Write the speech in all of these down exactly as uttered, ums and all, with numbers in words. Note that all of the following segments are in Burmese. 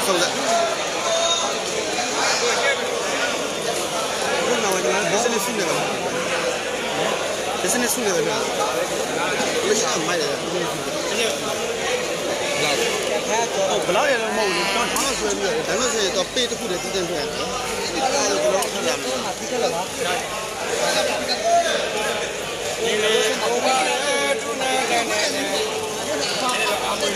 ဆုံးသက်ဘုန်းတော်က business စုနေတယ် business စုနေတယ်ဗျာလက်ရှိမိုက်တယ် ဘလောက်ရတော့မဟုတ်ဘူးတော့ထောင်းဆွဲပြီးတော့ဒါလို့ဆိုရင်တော့ပေတစ်ခုတည်းတည်တင်ပြရတယ်အဲ့ဒါကိုကျွန်တော်ထပ်လာမယ်ဒီကလည်းပါဒီလေဘုရားထုနာကနေအာမရ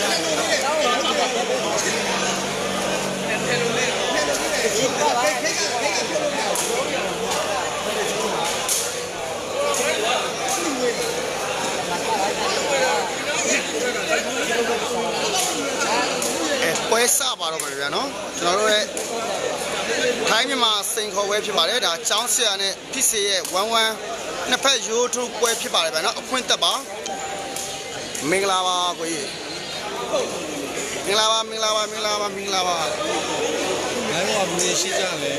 ပွဲစပါတော့မယ်ဗျာနော်ကျွန်တော်တို့ရဲ့ထိုင်းမြန်မာစိန်ခေါ်ပွဲဖြစ်ပါတယ်ဒါចောင်းဆရာနဲ့ဖြစ်စေရဲ့ဝမ်းဝမ်းနှစ်ဖက်ရိုးထုတ်ပွဲဖြစ်ပါတယ်ဗျာနော်အခွင့်တက်ပါမင်္ဂလာပါကိုကြီးမင်္ဂလာပါမင်္ဂလာပါမင်္ဂလာပါမင်္ဂလာပါနိုင်ပါဘူးရှိကြလေ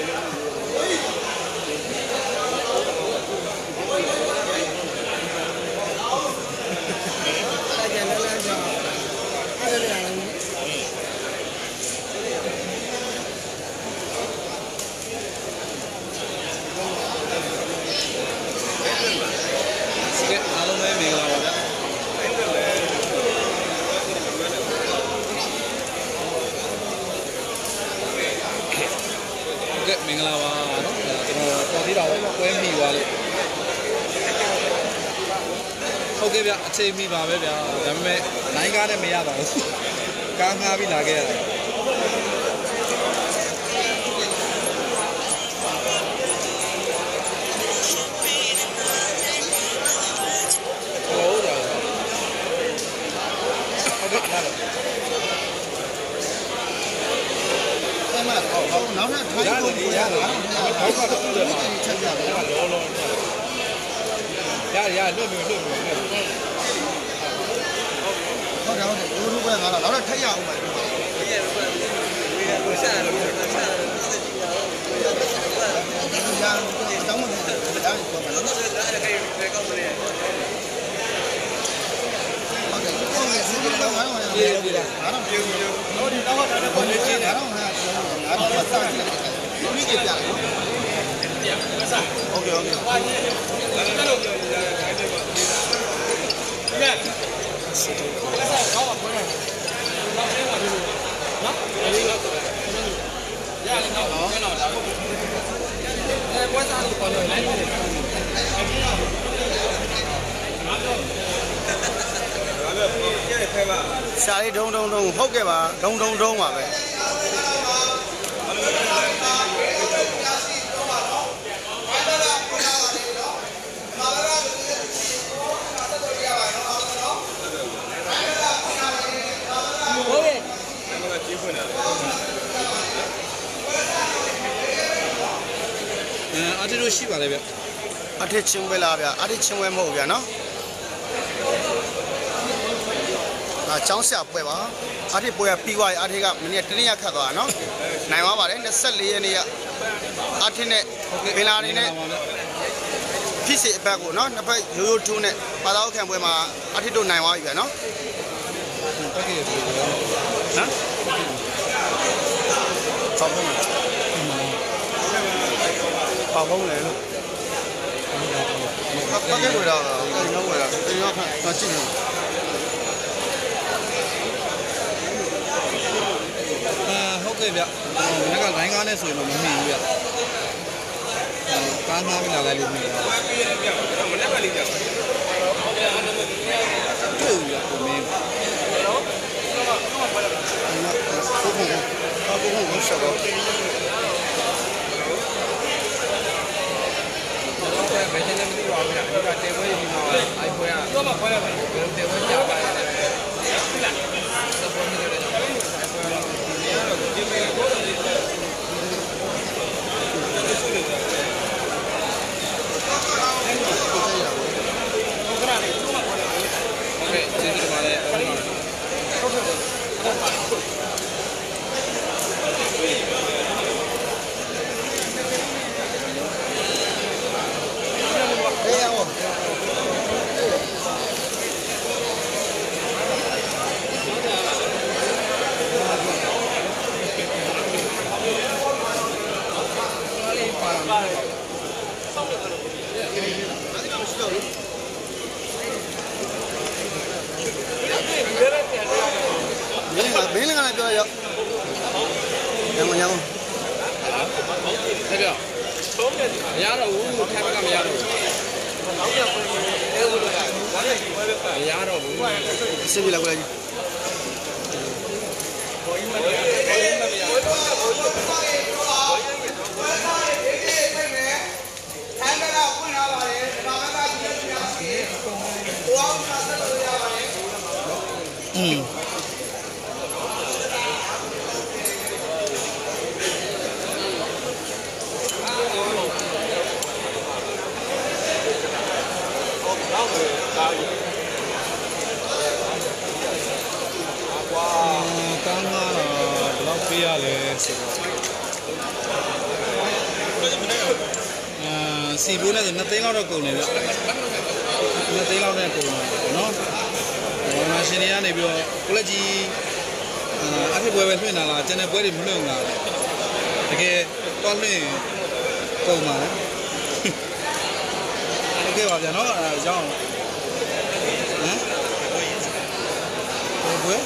မင်္ဂလာပါနော်ကျွန်တော်ပေါ်သေးတာပွဲမိသွားလို့ဟုတ်ကဲ့ဗျအချိန်မိပါပဲဗျာဒါပေမဲ့နိုင်ကားနဲ့မရပါဘူးကားငှားပြီးလာခဲ့ရတယ်ဟုတ်တယ်ဟုတ်ကဲ့လာနောက်နဲ့ထိုင်လို့ရတယ်ဘောက်ကတူတယ်မှာချက်ကြတယ်လောလောရရလွတ်မျိုးလွတ်မျိုးဟုတ်တယ်ဟုတ်တယ်ဘိုးတို့ကငါတော့နောက်တော့ထိုက်ရအောင်ပါဘယ်ရဘယ်ရဘယ်ဆက်ရလို့ဆက်ဆက်ရတောင်းမှတယ်ဒါကြောင့်တော့ဘာလို့လဲအဲ့ဒါကေကောက်မလဲဟုတ်တယ်ဟုတ်တယ်ဒီကတော့ဘာလို့လဲပြေးပြေးတာငါတော့ပြေးပြေးဟိုဒီတော့တာတော့ဘာလို့လဲငါတော့ငါငါတော့စတယ်ဒီကိပြတယ်โอเคโอเคဘာလဲလာလို့ပြောရတယ်အဲ့ဒီမှာဒီမဲ့ဆက်ကောင်းပါခေါ်တယ်နောက်သေးပါဘူးနော်ရတယ်တော့ရတယ်တော့တော့ဒါပေါ့အဲပွဲစားလို့ပေါ်လို့လိုက်တယ်ရှာလေးဒုံဒုံဒုံဟုတ်ကဲ့ပါဒုံဒုံဒုံပါပဲအထက်တို့ရှိပါလေဗျအထက်ချင်းဝဲလားဗျအထက်ချင်းဝဲမဟုတ်ဗျနော်ဒါចောင်းဆရာပွဲပါအထက်ပွဲကပြီးသွားပြီအထက်ကမနေ့တနေ့ရက်ခတ်သွားတာနော်နိုင်သွားပါတယ်၂၄ရက်နေ့ကအထက်နဲ့ပင်လာနေနဲ့ဖြစ်စီအပတ်ကိုနော်နှစ်ဖက်ရိုးရိုးထိုးနဲ့ပါတော်ခံပွဲမှာအထက်တို့နိုင်သွားပြီဗျနော်တက်ကြည့်ရနော်ဆောင်းဖုန်းပေါဖုန်းလေလို့ပတ်ခဲ့လို့တော့အိမ်တော့ဝယ်တာအိမ်တော့ခါကြည့်နေအာဟုတ်ကဲ့ဗျမနေ့ကလိုင်းကားနဲ့ဆိုရင်တော့မမိဘူးဗျကားငှားပြီးလာလိုက်လို့မိတယ်မနေ့ကလေးကြောက်တွေ့ရကိုမင်းနော်ဟုတ်ကဲ့ဟုတ်ကဲ့ဟုတ်ကဲ့ဆက်တော့ဘယ်ချိန်နဲ့မသိပါဘူးဗျာဒီကတေပွဲဒီမှာအိုက်ပွဲကတော့မခွဲရပါဘူးဘယ်လိုတေပွဲကြာပါလဲဟုတ်လားသဘောမျိုးတွေတော့အိုက်ပွဲတော့ဒီနေ့တော့ဒီမေကိုတော့ဒီဟုတ်ကဲ့ကျေးဇူးတင်ပါတယ်ဟုတ်ကဲ့ဟုတ်ကဲ့ရောက်ရောက်ရမရမတဲ့ပြောမရတော့ဘူးထိုင်ဘက်ကမရတော့ဘူးမရတော့ဘူးစစ်ပြီလားကိုကြီးอืมကန်းကတော့ဘယ်လောက်ပေးရလဲဆိုတော့အာစီဘူးနဲ့ဆိုနှစ်သိန်းလောက်တော့ကုန်တယ်ဗျနှစ်သိန်းလောက်နဲ့ကုန်တယ်နော်ဘာမှရှင်တွေကနေပြီးတော့ကိုလက်ကြီးအထက်ပွဲပဲလွှင့်လာလားကျန်တဲ့ပွဲတွေမလွှင့်ဘူးလားတကယ်တော့လွှင့်ကုန်ပါလားโอเคပါဗျာနော်အဲကြောင်းဟမ်ပွဲ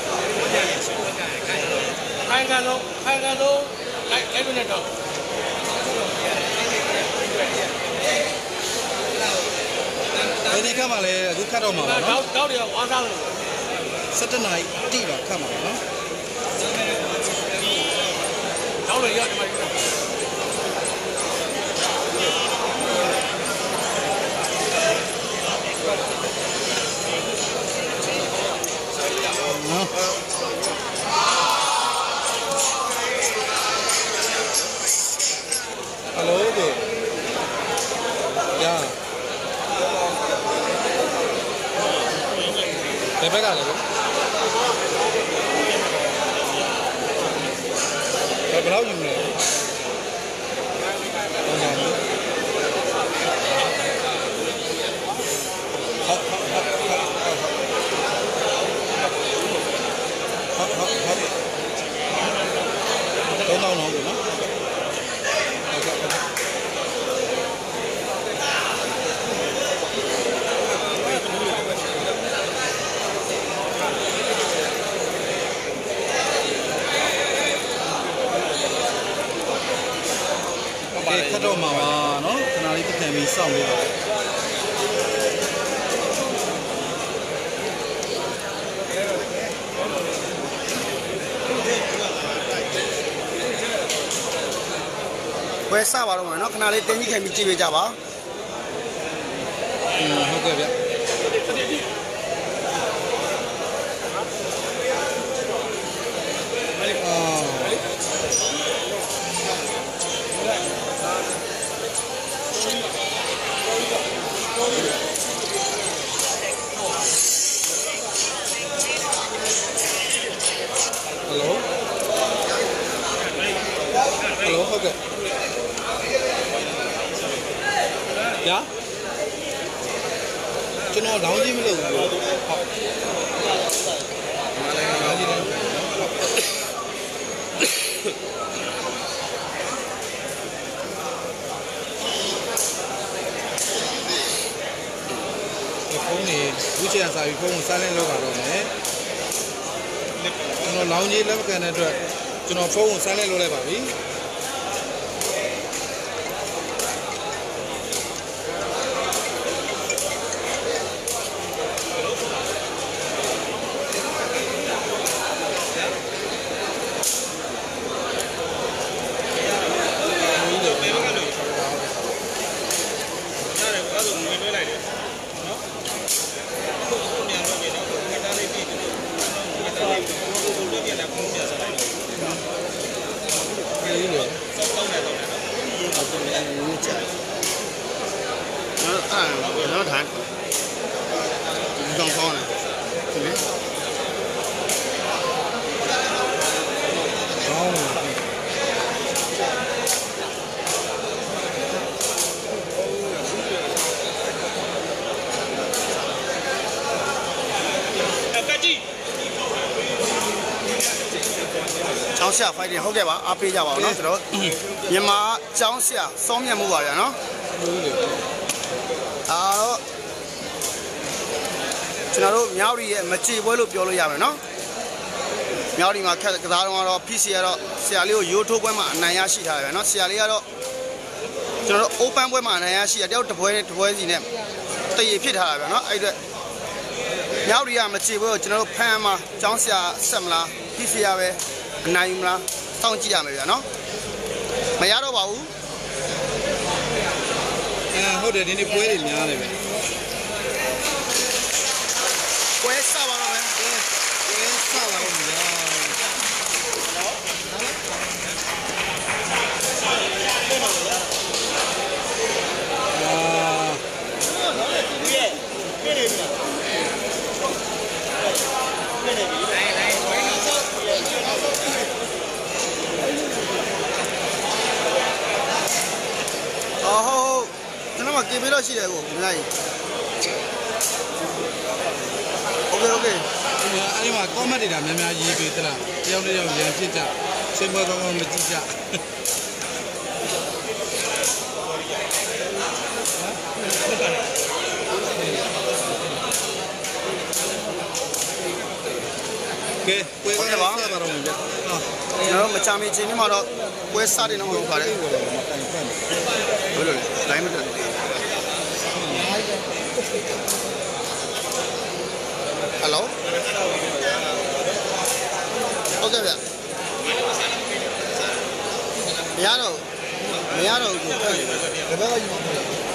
ခိုင်ကန်လုံးခိုင်ကန်လုံးအဲ့အဲ့လိုနဲ့တော့ဒီကမှလည်းအခုခတ်တော့မှာပါနော်တောက်တယ်ဝါစားလို့စက်တနာရီတိပါခတ်မှာနော်တောက်လို့ရောက်တယ်မှာနော်ဟယ်လိုကိုယာဘယ်ဘက်ကလဲကိုဘယ်ဘလောက်ယူလဲဟုတ်ပါဘူးဟုတ်ဟုတ်ဟုတ်ဟုတ်ဟုတ်တော့တော့နော်ခတ်တော့မှာပါနော်ခဏလေးပြန်ပြီးစောင့်လေးပါဝယ်စပါတော့မယ်နော်ခဏလေးတင်းကြီးခံပြီးကြည့်ပေးကြပါဟုတ်ကဲ့ဗျဟုတ်ကဲ့ညာကျွန်တော်လောင်းကြီးမလုပ်ဘူးဟုတ်မလိုက်လောင်းကြီးတယ်ဖုန်းနေဘူးချင်စာပြီးဖုန်းကိုစားလင်းလောက်ပါတော့မယ်ကျွန်တော်လောင်းကြီးလက်မကန်တဲ့အတွက်ကျွန်တော်ဖုန်းကိုစားလင်းလောက်လိုက်ပါပြီnó thẳng con con này cháu xả phải thì không kẹp áp đi ra vào nó rồi đó nhưng mà cháu xả xong nhà mua vào rồi nó à đó chúng nó nhau đi mà chi với lục vô rồi nó မြောက်ဒီမှာခက်ကစားတော့ P C ကတော့ဆရာလေးကိုရိုးထိုးပွဲမှာအနိုင်ရရှိထားတယ်ဗျာနော်ဆရာလေးကတော့ကျွန်တော်တို့ open ပွဲမှာအနိုင်ရရှိရတယောက်တစ်ပွဲတစ်ပွဲစီနဲ့တရေဖြစ်ထားတာဗျာနော်အဲ့အတွက်မြောက်ဒီကမချေပွဲကိုကျွန်တော်တို့ဖန်မှာကျောင်းဆရာဆက်မလား P C ရပဲအနိုင်ယူမလားစောင့်ကြည့်ရမယ်ဗျာနော်မရတော့ပါဘူးအဲဟုတ်တယ်ဒီနေ့ပွဲတွေများတယ်ဗျပွဲစပါတော့မယ်ပွဲစပါတော့ဗျာကေဘီတော့ရှိတယ်ကိုမလိုက်โอเคโอเคအဲ့ဒီမှာ comment တွေဒါများများရေးပေးသလားတယောက်တယောက်ရန်ဖြစ်ကြစင်ပွဲကောင်းကောင်းမကြည့်ကြကဲပွဲကပါတော့ဗျာကျွန်တော်မချာမီချင်းဒီမှာတော့ပွဲစတယ်တော့ဟုတ်ပါတယ်ဘယ်လိုလဲလိုင်းမတက်ဟယ်လိုဟုတ်ကဲ့ဗျမရတော့မရတော့ဘူးဘယ်ဘက်ကယူမှာ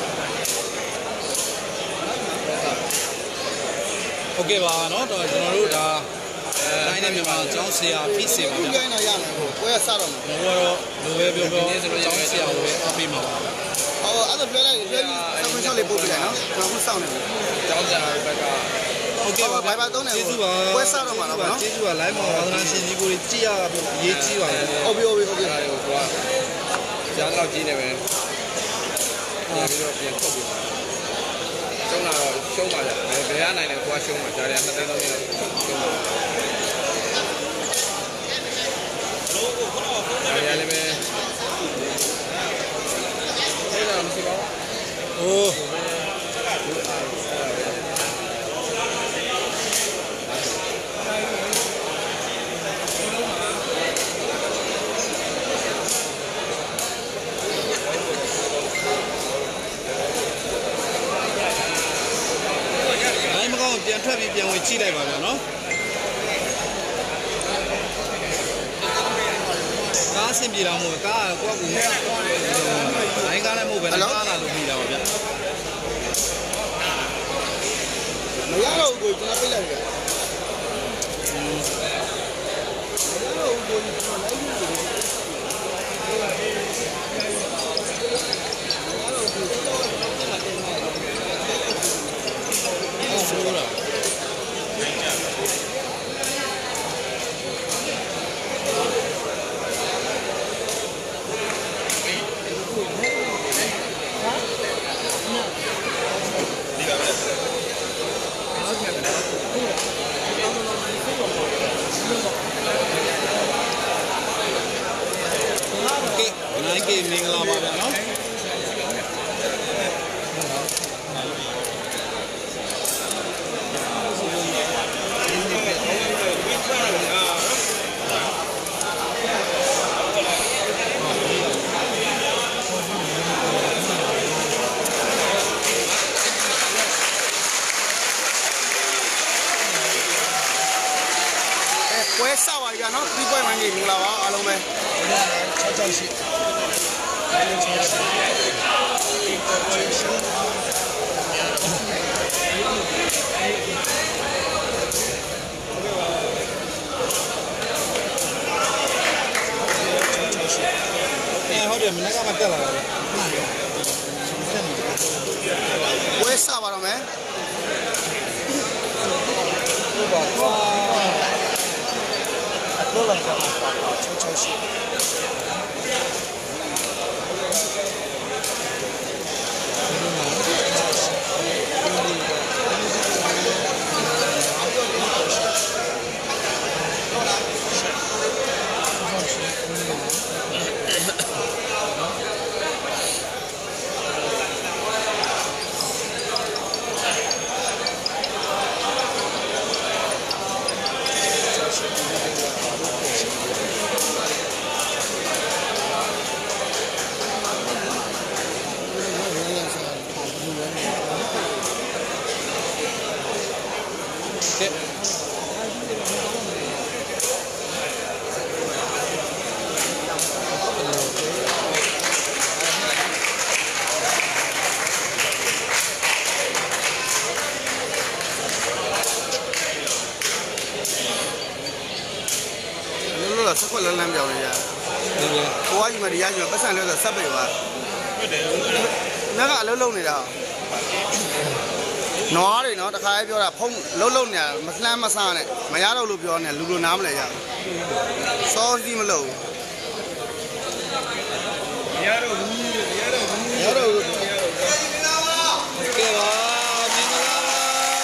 โอเคပါเนาะတော့ကျွန်တော်တို့ဒါတိုင်းနဲ့မြန်မာကျောင်းဆရာဖြစ်စေပါဗျာ။ကိုယ်ကတော့ရမယ်ကိုကိုယ်ကစတော့မှာ။ဘောတော့လိုပဲပြောပြောကျောင်းဆရာကိုပဲအပေးမှာပါ။ဟောအဲ့ဒါပြောလိုက်ပြောပြီးဆက်ခွင့်ချက်လေးပို့ပြလိုက်နော်။ကျွန်တော်ခုစောင့်နေတယ်။ကျောင်းဆရာဘက်ကဟုတ်ကဲ့ပါဘိုင်ဘိုင်သုံးနေကိုကိုယ်စတော့မှာတော့နော်။ကျေးဇူးပါ live မှာဝါသနာရှင်ကြီးကိုကြည့်ရဖို့အရေးကြီးပါ။လေဟုတ်ပြီဟုတ်ပြီဟုတ်ပြီ။ဟိုကကျောင်းတော့ကြီးနေပဲ။ပြန်ပြီးတော့ပြန်ထုတ်ပြီးရှုံးလာတော့ရှုံးပါကြ။ဘယ်ဘယ်ရနိုင်လဲကိုကရှုံးမှာကြားတယ်နှစ်သိန်းသုံးသိန်းလောက်ရှုံးပါ။ရလည်းပဲအဲ့ဒါမရှိပါဘူး။အိုး။မကောင်းပြန်ထွက်ပြီးပြန်ဝင်ကြည့်လိုက်ပါဗျာနော်ကားဆင်ပြေလာမို့ကားကိုကကိုဘိုင်းကားလည်းမဟုတ်ပဲကားလာလို့ပြီးတာပါဗျာမရတော့ဘူးကိုကျွန်တော်ပြလိုက်တယ်မရတော့ဘူးကိုကျွန်တော်လိုက်ပြီးတယ်ဆိုးတာနိုင်ကေမင်္ဂလာပါဗျာနော်ပွဲစပါပြီဗျာနော်ဒီပွဲမှကြီးမင်္ဂလာပါအားလုံးပဲ၆၆ရှိဟုတ်တယ်မနေ့ကမှတက်လာတာပဲပွဲစပါတော့မယ်ဟုတ်ပါကွာတော့လိုက်တာ၆၆ရှိဗျာဟိုကယူမတရားယူပတ်စံလဲဆိုဆက်ပိတ်ပါဟုတ်တယ်ငါကအလုံးလုံးနေတာနွားတွေနော်တခါလေးပြောတာဖုံးလုံးလုံးနေတာမလှမ်းမဆန်းနဲ့မရတော့လို့ပြောနေလူလိုနားမလဲရစောစီးမလို့မရတော့ဘူးမရတော့ဘူးမရတော့ဘူးကဲပါမင်္ဂလာပါ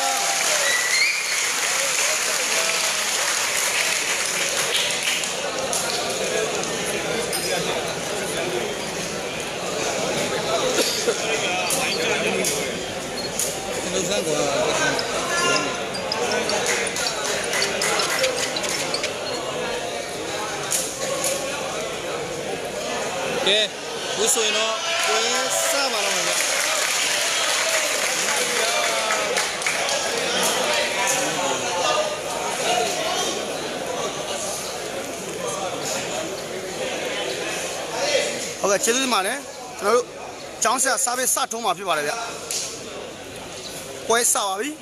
လုံးစမ်းကွာကဲဘူးဆိုရင်တော့ကိုယ်စပါတော့မယ်ဗျဟုတ်ကဲ့ကျေးဇူးတင်ပါတယ်ကျွန်တော်တို့ကျောင်းဆက်စားပေးစထုံးမှာဖြစ်ပါတယ်ဗျပွဲစပါပြီ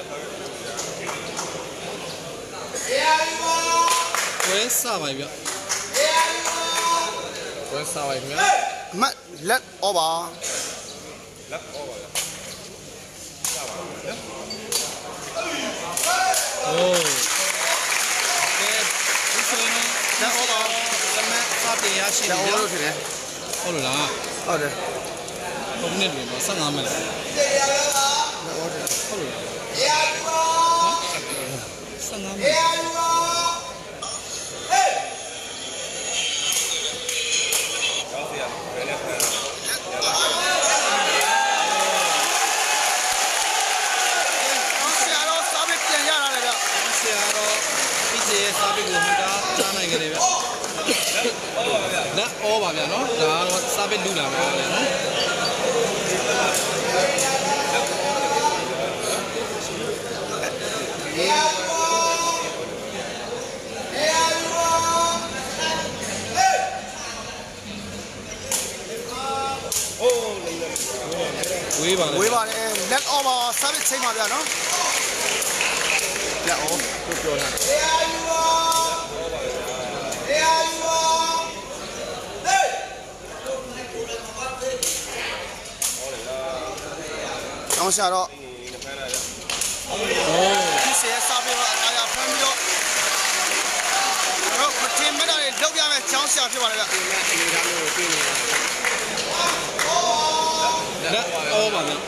ပွဲစပါပြီဗျပွဲစပါပြီမလက် over လက် over ဗျစပါပြီဗျโอ้ကဲဒီဆိုရင်လက် over လက်မစတင်ရရှိတယ်ဗျဟုတ်တယ်ဟုတ်လားဟုတ်တယ်ဟုတ်နေတယ်ဗျ15မိနစ်ဟုတ်တယ်ဟုတ်လား15မိနစ်စားပြီးကိုမှတာစားနိုင်ကြတယ်ဗျ။လက်ဩပါဗျာနော်။ဒါကတော့စားပြီးလူလာပါဗျာနော်။ဝေးပါလေဝေးပါလေလက်ဩပါစားပြီးချိန်ပါဗျာနော်။လက်ဩပြောတာကျောင်းဆရာတော့โอ้ဒီဆရာစားပြီးတော့အားရဖမ်းပြီးတော့တော့မတင်မတာတွေလောက်ပြမယ်ကျောင်းဆရာဖြစ်ပါလေဗျဒီမဲ့အနေထားမျိုးကိုပြင်နေတာလက်ဩပါဗျ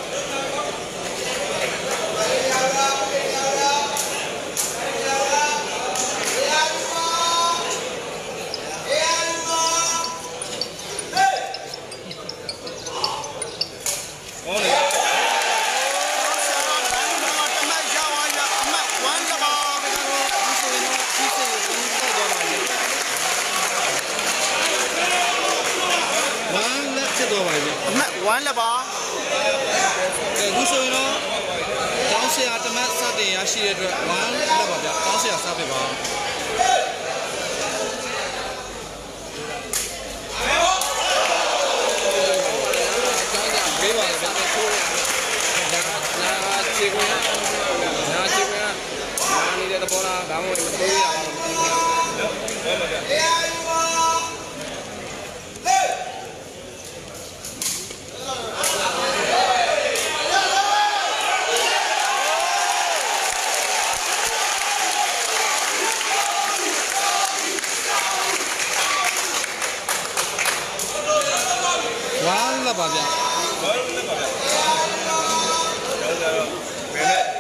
ဝမ်းလက်ပါကဲခုဆိုရင်တော့တောင်းဆရာတမတ်စတင်ရရှိတဲ့အတွက်ဝမ်းလက်ပါဗျတောင်းဆရာစပေးပါပေးပါလေဗျထိုးရနာချေကွန်းနာချေကွန်းနာနေတဲ့ပေါ်လားဒါမှမဟုတ်မထိုးရအောင်မပြီးဘူးဟုတ်ပါဗျဝမ်းလက်ပါဗျဝမ်းလက်ပါဗျကျောင်းတော့ဘယ်နဲ့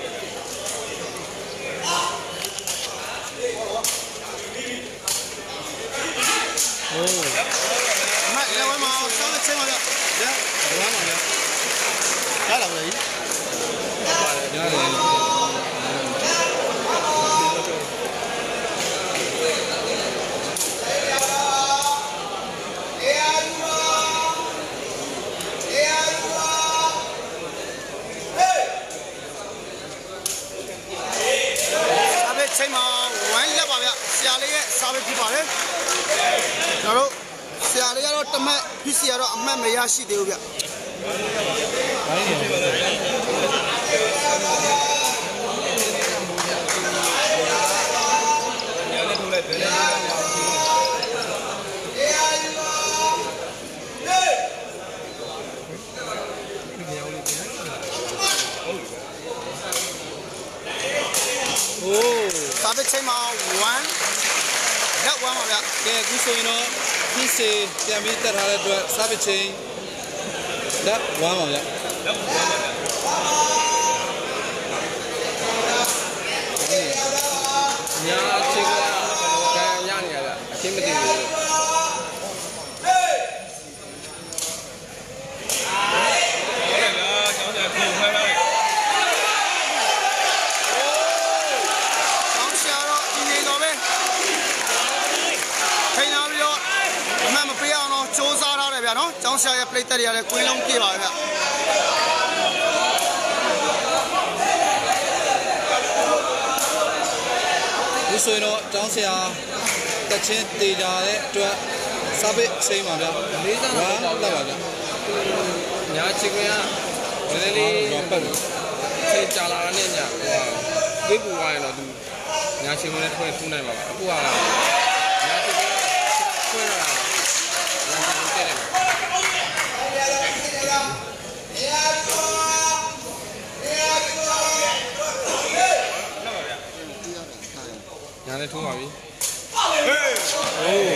โอ้မတ်လည်းဝမ်းမအောင်ဆောင်းချင်းပါဗျဒါဝမ်းပါဗျရလာပါလေရတယ်ချိန်မှာဝမ်းလက်ပါဗျဆရာလေးရဲ့စားပဲဖြစ်ပါတယ်ကျွန်တော်တို့ဆရာလေးကတော့တမက်ဖြစ်စီကတော့အမှတ်မရရှိသေးဘူးဗျကဲအခုဆိုရင်တော့ဒီစေပြန်ပြီးတက်ထားတဲ့အတွက်စားပစ်ချင်းလက်ဝမ်းပါဗျလက်ဝမ်းပါဗျညာချစ်ကကံရနေရဗျအချင်းမသိဘူးနော်ကျောင်းဆရာရဲ့ plate တက်ရတဲ့ကွင်းလုံးပြေးပါဗျဒီဆိုရင်တော့ကျောင်းဆရာတက်ချင်းတေးကြတဲ့အတွက်စားပစ်ချိန်ပါဗျလေးစားတော့တက်ပါဗျညာချစ်ကနည်းနည်းလေးပတ်လို့ချိန်ကြာလာတဲ့ညဟိုဝိပူဝိုင်းတော့သူညာချစ်ကနဲ့ထွဲထူးနိုင်ပါပါအခုကညာချစ်ကထွဲရတာညာနဲ့ထိုးပါပြီဟေးโอ้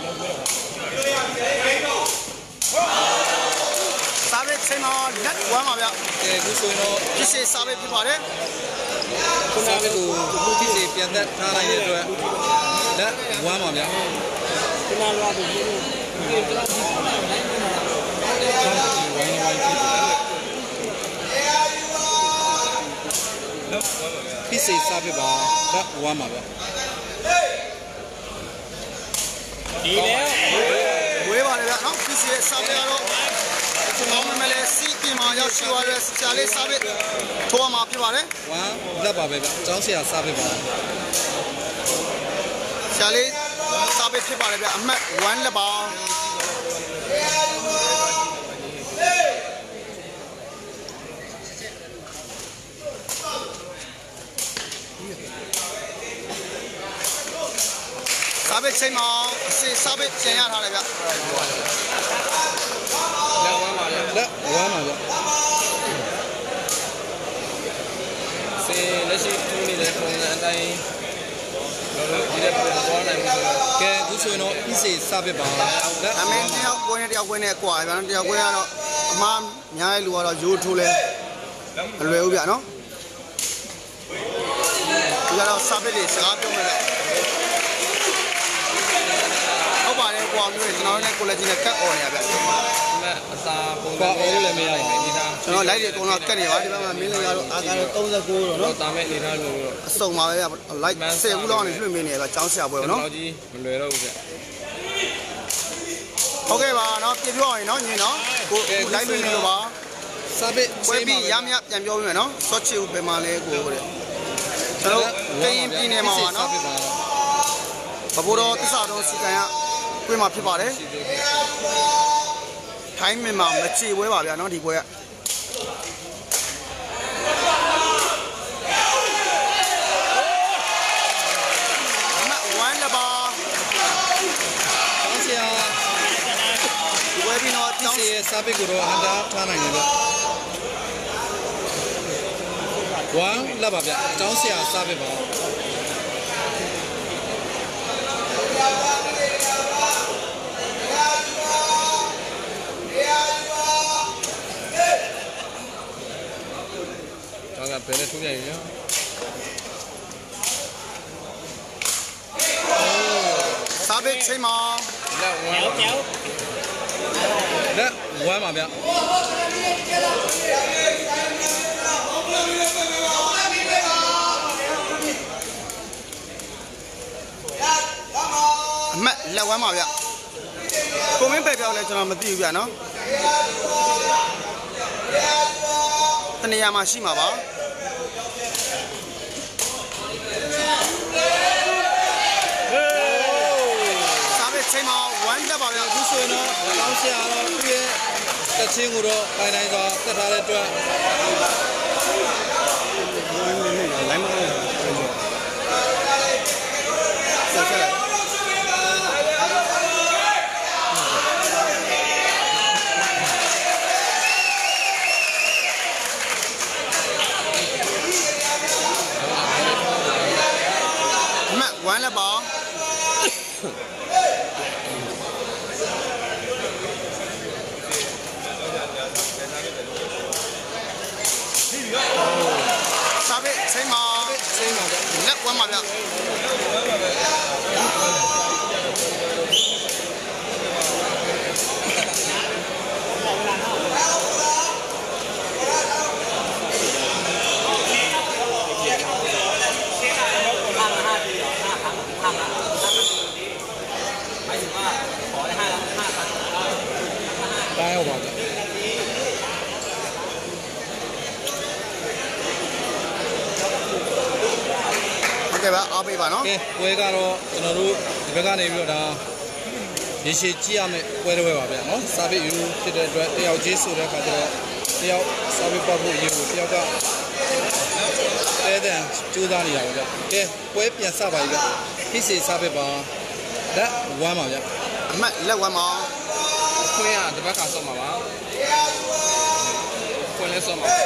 စားပဲချိန်မှာလက်ဝမ်းပါဗျကဲအခုဆိုရင်တော့ဖြစ်စေစားပဲဖြစ်ပါတယ်ခုနကလိုအခုဖြစ်စေပြန်သက်ထားလိုက်တဲ့အတွက်လက်ဝမ်းပါဗျခုနလွားပြီးဒီတော့ဒီဝိုင်းဝိုင်းဖြစ်စေစားပြပါလက်ဝမ်းပါဗျဒီလေဝေးပါတယ်ဗျနော်ဖြစ်စေစားပြတော့ကျွန်တော်မလဲစီကင်မှာရောက်ရှိသွားတဲ့ဆရာလေးစားပဲထိုးမှာဖြစ်ပါတယ်ဝမ်းလက်ပါပဲဗျကျောင်းဆရာစားပြပါဆရာလေးစားပဲဖြစ်ပါတယ်ဗျအမှတ်ဝမ်းလက်ပါစားပဲချိန်မှာစေစားပဲကျန်ရထားတယ်ဗျလက်ဝမ်းပါဗျလက်ဝမ်းပါဗျစေလက်ရှိထူးနေတဲ့ပုံစံအတိုင်းတော့ဒီတဲ့ပုံသွားနိုင်မှုဆိုကဲအခုဆိုရင်တော့ဤစေစားပဲပါလက်အမေတယောက်ကွင်းနဲ့တယောက်ကွင်းနဲ့ကွာဗျာတယောက်ကွင်းကတော့အမားများတဲ့လူကတော့ရိုးထိုးလဲမလွယ်ဘူးဗျနော်ဒီကတော့စားပဲလေးစကားပြောမယ်ဗျဟုတ်ပါတယ်ကွာမျိုးကျွန်တော်တို့လည်း quality နဲ့ကတ်អော်နေရဗျအစာပုံစံအော်လို့လည်းမရဘူးဒီသားကျွန်တော် light တွေအကုန်လုံးကတ်နေပါဒီဘက်မှာမင်းလည်းရတော့အာကာတော့သုံး၉တော့နော်တာမဲ့အနေထားလို့အစုံပါပဲဗျ light ဆယ်ခုလောက်နေလွှင့်မင်းနေဗျကျောင်းဆရာပွဲနော်တော်ကြီးမလွယ်တော့ဘူးဗျဟုတ်ကဲ့ပါနော်ပြပြောရင်နော်ညီနော်ကို light လွှင့်နေလို့ပါစားပစ်ဝယ်ပြီးရမရပြန်ပြောပြီးမယ်နော်စော့ချီဦးပဲမှာလဲကိုတဲ့ကျွန်တော်ကရင်ပြည်နယ်မှာပါနော်ဘဘိုးတော်သစ္စာတော်စီကံရကွင်းမှာဖြစ်ပါတယ်ထိုင်းမြန်မာမချေပွဲပါဗျာနော်ဒီပွဲကအမဝမ်းလပါတောင်းဆရာဒီပွဲပြီးတော့တောင်းဆရာစားပစ်ကိုတော့အန်တာထားနိုင်တယ်ဗျဝမ်းလက်ပါဗျတောင်းဆရာစားပစ်ပါဘယ်နဲ့ထိုးပြရင်ရောစားပဲချိန်မှာလက်ဝမ်းလက်ဝမ်းပါဗျအမက်လက်ဝမ်းပါဗျကိုမင်းပဲပြောလဲကျွန်တော်မသိဘူးဗျနော်တနေရာမှာရှိမှာပါစားပဲချိန်မှာဝမ်းတက်ပါဗျအခုဆိုရင်တော့တောင်းဆရာတော့သူ့ရဲ့တက်ချင်းကိုတော့ပိုင်တိုင်းစွာတက်ထားတဲ့အတွက်လိုင်းမလို့ဆက်ဆက်ဝမ်းလက်ပါချိန်မှာချိန်ပါဗျလက်ဝမ်းပါဗျတိုင်းရောက်ပါဗျဟုတ်ကဲ့ပါအားပေးပါနော်ကဲပွဲကတော့ကျွန်တော်တို့ဒီဘက်ကနေပြီးတော့ဒါရေရှည်ကြည့်ရမယ်ပွဲတစ်ပွဲပါဗျာနော်စာပေယူဖြစ်တဲ့အတွက်တယောက်ချင်းဆိုတဲ့အခါကျတော့တယောက်စာပေပတ်ဖို့ရေကိုတယောက်ကတဲတဲ့ကြိုးစားနေရပါဗျာကဲပွဲပြန်စပါပြီဗျာဖြစ်စီစာပေပါလက်ဝမ်းပါဗျာအမတ်လက်ဝမ်းပါခွင်းကတပတ်ခါဆော့မှာပါခွင်းလဲဆော့မှာ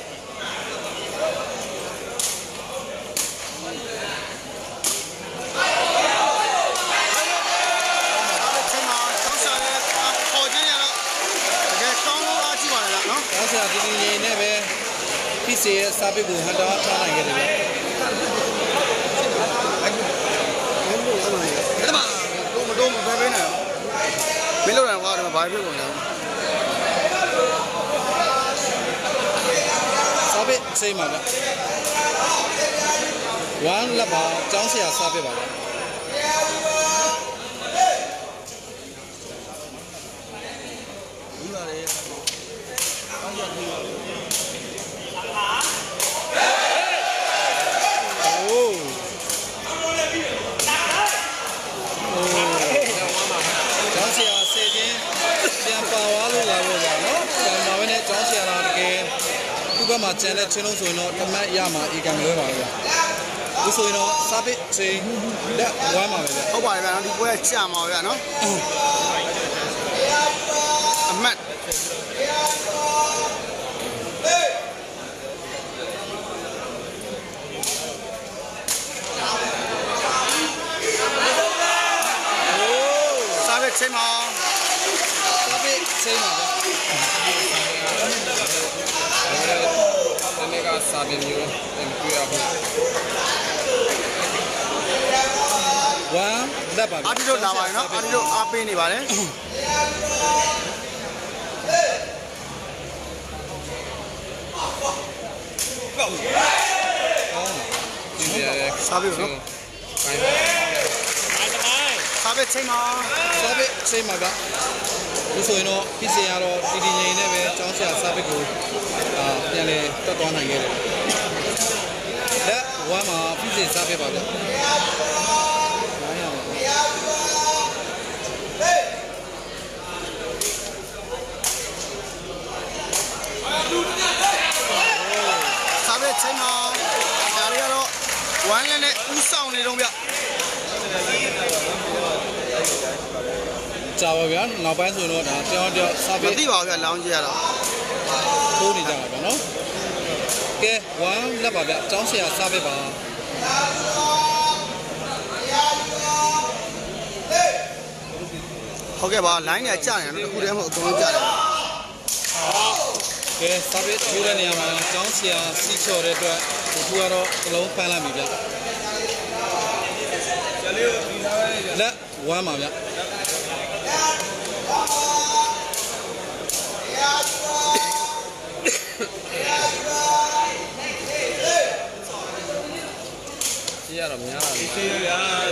ကျောင်းဆရာဒီဒီနေနဲ့ပဲဖြစ်စီရဲ့စာပေကိုဟန်တာထားနိုင်ခဲ့တယ်ဗျာအဲ့ဒါမှတော့မတော့မပဲပဲနဲ့မင်းတို့တော့ကတော့ဘာဖြစ်ကုန်လဲစာပေစိတ်ပါဗျာဝမ်းလက်ပါကျောင်းဆရာစာပေပါဗျာ ကျောင်းဆရာစေချင်းပြန်ပါသွားလို့လာလို့ပါနော်။ပြန်ပါပဲနဲ့ကျောင်းဆရာလာတကယ်သူ့ဘက်မှာကျန်တဲ့ချင်းလုံးဆိုရင်တော့တမတ်ရမှာအေကံမလွဲပါဘူးဗျာ။သူဆိုရင်တော့စာပေချိန်လက်ဝမ်းပါပဲဗျာဟုတ်ပါတယ်ဗျာဒီပွဲကြာမှာဗျာနော်အမတ်စာပေချိန်မှာ။စာပေချိန်ပါဗျာဒီနေ့ကစာပေမျိုးပြန်ပြရဖို့။ဝမ်းလက်ပါဗျာအာတီတို့လာပါတယ်နော်အာတီတို့အားပေးနေပါတယ်ဒီနေ့စာပေနော်ခိုင်းစာပေချိန်မှာစာပေချိန်ပါဗျာသူဆိုရင်တော့ဖြစ်စီရတော့ဒီဒီငိန်နဲ့ပဲကျောင်းဆရာစာပေကိုအာပြန်လဲတက်သွားနိုင်ခဲ့တယ်။လက်ဝမ်းမှာဖြစ်စီစာပေပါဗျာ။နိုင်ရပါဘူး။စာပေချိန်မှာဒါတွေကတော့ဝမ်းလက်နဲ့ဥဆောင်နေတော့ဗျကြာပါဗျာနောက်ပိုင်းဆိုတော့ဒါတယောက်တယောက်စာမပေသိပါဘူးဗျလောင်းကြီးရတော့ထိုးနေကြတာဗျာနော်ကဲဝမ်းလက်ပါဗျာကျောင်းဆရာစာပေပါဟုတ်ကဲ့ပါ line နဲ့ကြာနေတယ်တခုတည်းမဟုတ်အကုန်လုံးကြာတယ်ကဲစာပေထိုးတဲ့နေရာမှာကျောင်းဆရာစီးချော်တဲ့အတွက်ဒီခုကတော့အလုံးဖမ်းလိုက်ပြီဗျာလက်ဝမ်းပါဗျာကြည့်ရတော့များတယ်အိုးကဲ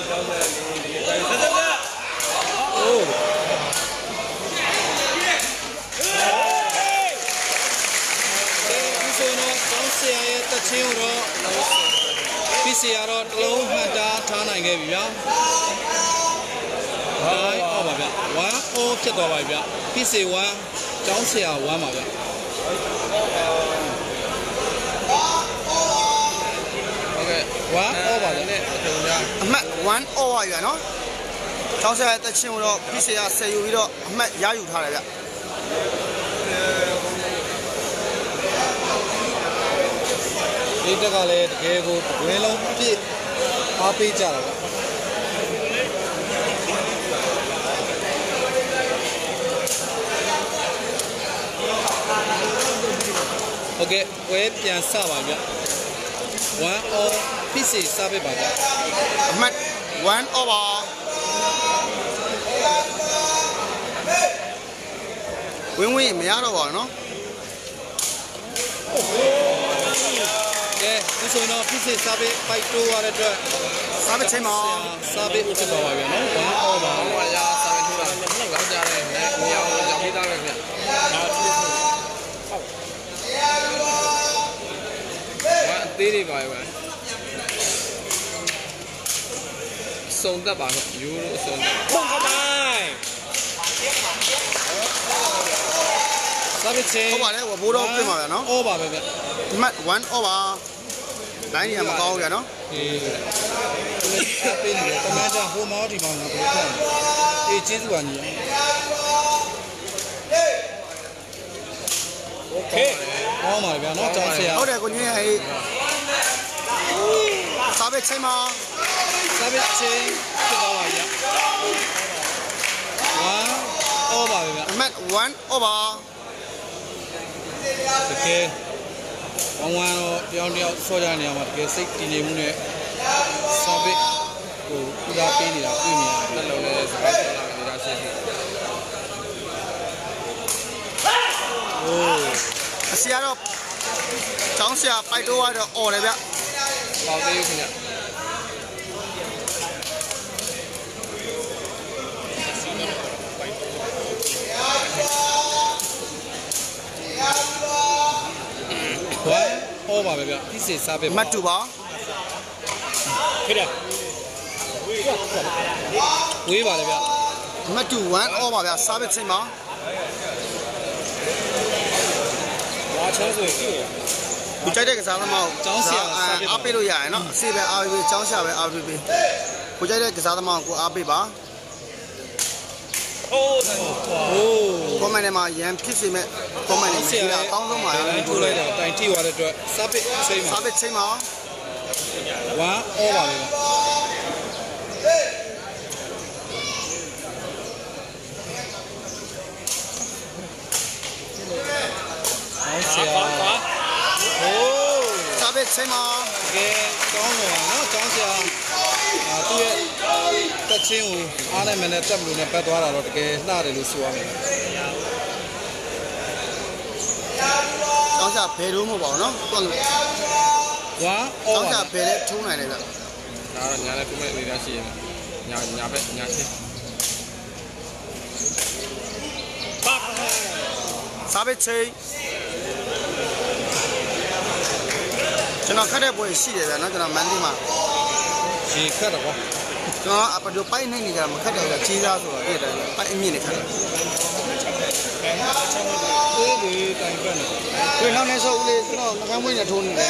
ဒီဆိုတော့ကျောင်းဆရာရဲ့တချင်းကိုတော့ဖြစ်စီရတော့တလုံးမှတ်တာထားနိုင်ခဲ့ပြီဗျာဟိုင်းအောက်ပါဗျာဝမ်းအော်ဖြစ်သွားပါပြီဗျာဖြစ်စီဝမ်းကျောင်းဆရာဝမ်းပါဗျာဟုတ်ကဲ့ဝမ်းအော်ပါဗျာနဲ့အထုံများအမှတ်one over ရနော်ကျောင်းဆရာရဲ့တက်ချင်းကိုတော့ဖိစေရဆယ်ယူပြီးတော့အမှတ်ရယူထားတယ်ဗျဒီတက်ကလည်းတကယ်ကိုဝင်းလုံးပြည့်အားပေးကြတာဗျဟုတ်ကဲ့ဝဲပြန်စပါဗျ one all ဖိစေစားပေးပါဗျာအမှတ်one over ဝင်းဝင်းမရတော့ပါဘူးနော်ကဲဒီဆိုရင်တော့ဖိစေစားပေးပိုက်တိုးရတဲ့အတွက်စားပဲချိန်မှာစားပေးဖြစ်သွားပါဗျာနော် one all ပါဟိုကရာစာရင်းထိုးတာလောက်ကြတယ်နဲ့မြောင်ရောက်ပြီးသားပဲခင်ဗျဘာအသေးတွေပါပဲစုံသက်ပါခင်ယူလို့စုံသက်ပုံကပိုင်းစားပေးချင်းဟုတ်ပါတယ်ဘိုးတော့ပြင်ပါဗျာနော် all ပါပဲဗျာအမှတ်one over လိုင်းကြီးမကောင်းဘူးဗျာနော်အေးစားပေးနေတယ်တမန်တော်ဟိုမောဒီမောင်ကဘယ်လိုထားလဲအေးကျေးဇူးပါညီโอเคဟောပါဗျာနော်ကျောင်းဆရာဟုတ်တယ်ကိုကြီးဟဲ့စားပဲချိန်မှာစားပေးချင်းဖြစ်သွားပါဗျာ one all ပါပဲဗျာအမှတ်one over တကယ်ဝမ်းဝမ်းတော့တယောက်တယောက်ဆော့ကြနေရမှာတကယ်စိတ်တည်ငြိမ်မှုနဲ့စားပေးဟိုပူဇော်ပေးနေတာတွေ့မြင်ရတယ်နှလုံးနဲ့စကားပြောလာနေတာရှိရှိโอ้အစီကတော့ကျောင်းဆရာပိုက်တော့တော့អော်တယ်ဗျပေါက်သေးဘူးခင်ဗျဝမ်းဟောပါပဲဗျဒီစိစားပေးအမှတ်twoပါခေတယ်ဝေးပါလေဗျအမှတ်two one អော်ပါဗျစားပဲချိန်မှာဝါချောဆိုရင်ကြည့်ရကိုကြိုက်တဲ့ကစားသမားကိုအားပေးလို့ရရင်နော်အစီပဲအားပေးကျောင်းဆရာပဲအားပေးပေးကိုကြိုက်တဲ့ကစားသမားကိုအားပေးပါโอ้ကွန်မန့်ထဲမှာရန်ဖြစ်စေမဲ့ကွန်မန့်တွေမရှိတာအကောင်းဆုံးပါတိုင်ထိုးလိုက်တာတိုင်ထိသွားတဲ့အတွက်စားပေးချိန်မှာစားပဲချိန်မှာဝမ်းဟောပါပဲဗျအောင်ဆရာโอ้စားပဲချိန်မှာကဲကောင်းတော့နော်ကျောင်းဆရာအာသူ့ရဲ့တက်ချင်းကိုအားနဲ့မနဲ့တက်မလို့နဲ့ပတ်သွားတာတော့တကယ်လှတယ်လို့ဆိုရမယ်ကျောင်းဆရာဘယ်လိုမဟုတ်ပါဘူးနော်တွန်းလို့ဝါအော်ကျောင်းဆပါရာဘယ်လဲထုံးနိုင်တယ်ဗျဒါတော့ညာလည်းပြမဲ့နေတာရှိရင်ညာညာပဲညာချင်းစားပဲချိန်ကျွန်တော်ခက်တဲ့ပွဲရှိတယ်ဗျနော်ကျွန်တော်မန်တီမှာရေခတ်တော့ကွာကျွန်တော်အပဒိုပိုက်နိုင်နေကြမခက်တယ်ကကြီးသားဆိုတော့ပြည့်တယ်ပိုက်အမြင့်နေခက်တယ်အေးဒီတိုင်ပတ်နေဒီနောက်နေဆိုဦးလေးကျွန်တော်ငကမ်းမွေးနဲ့ထိုးနေတယ်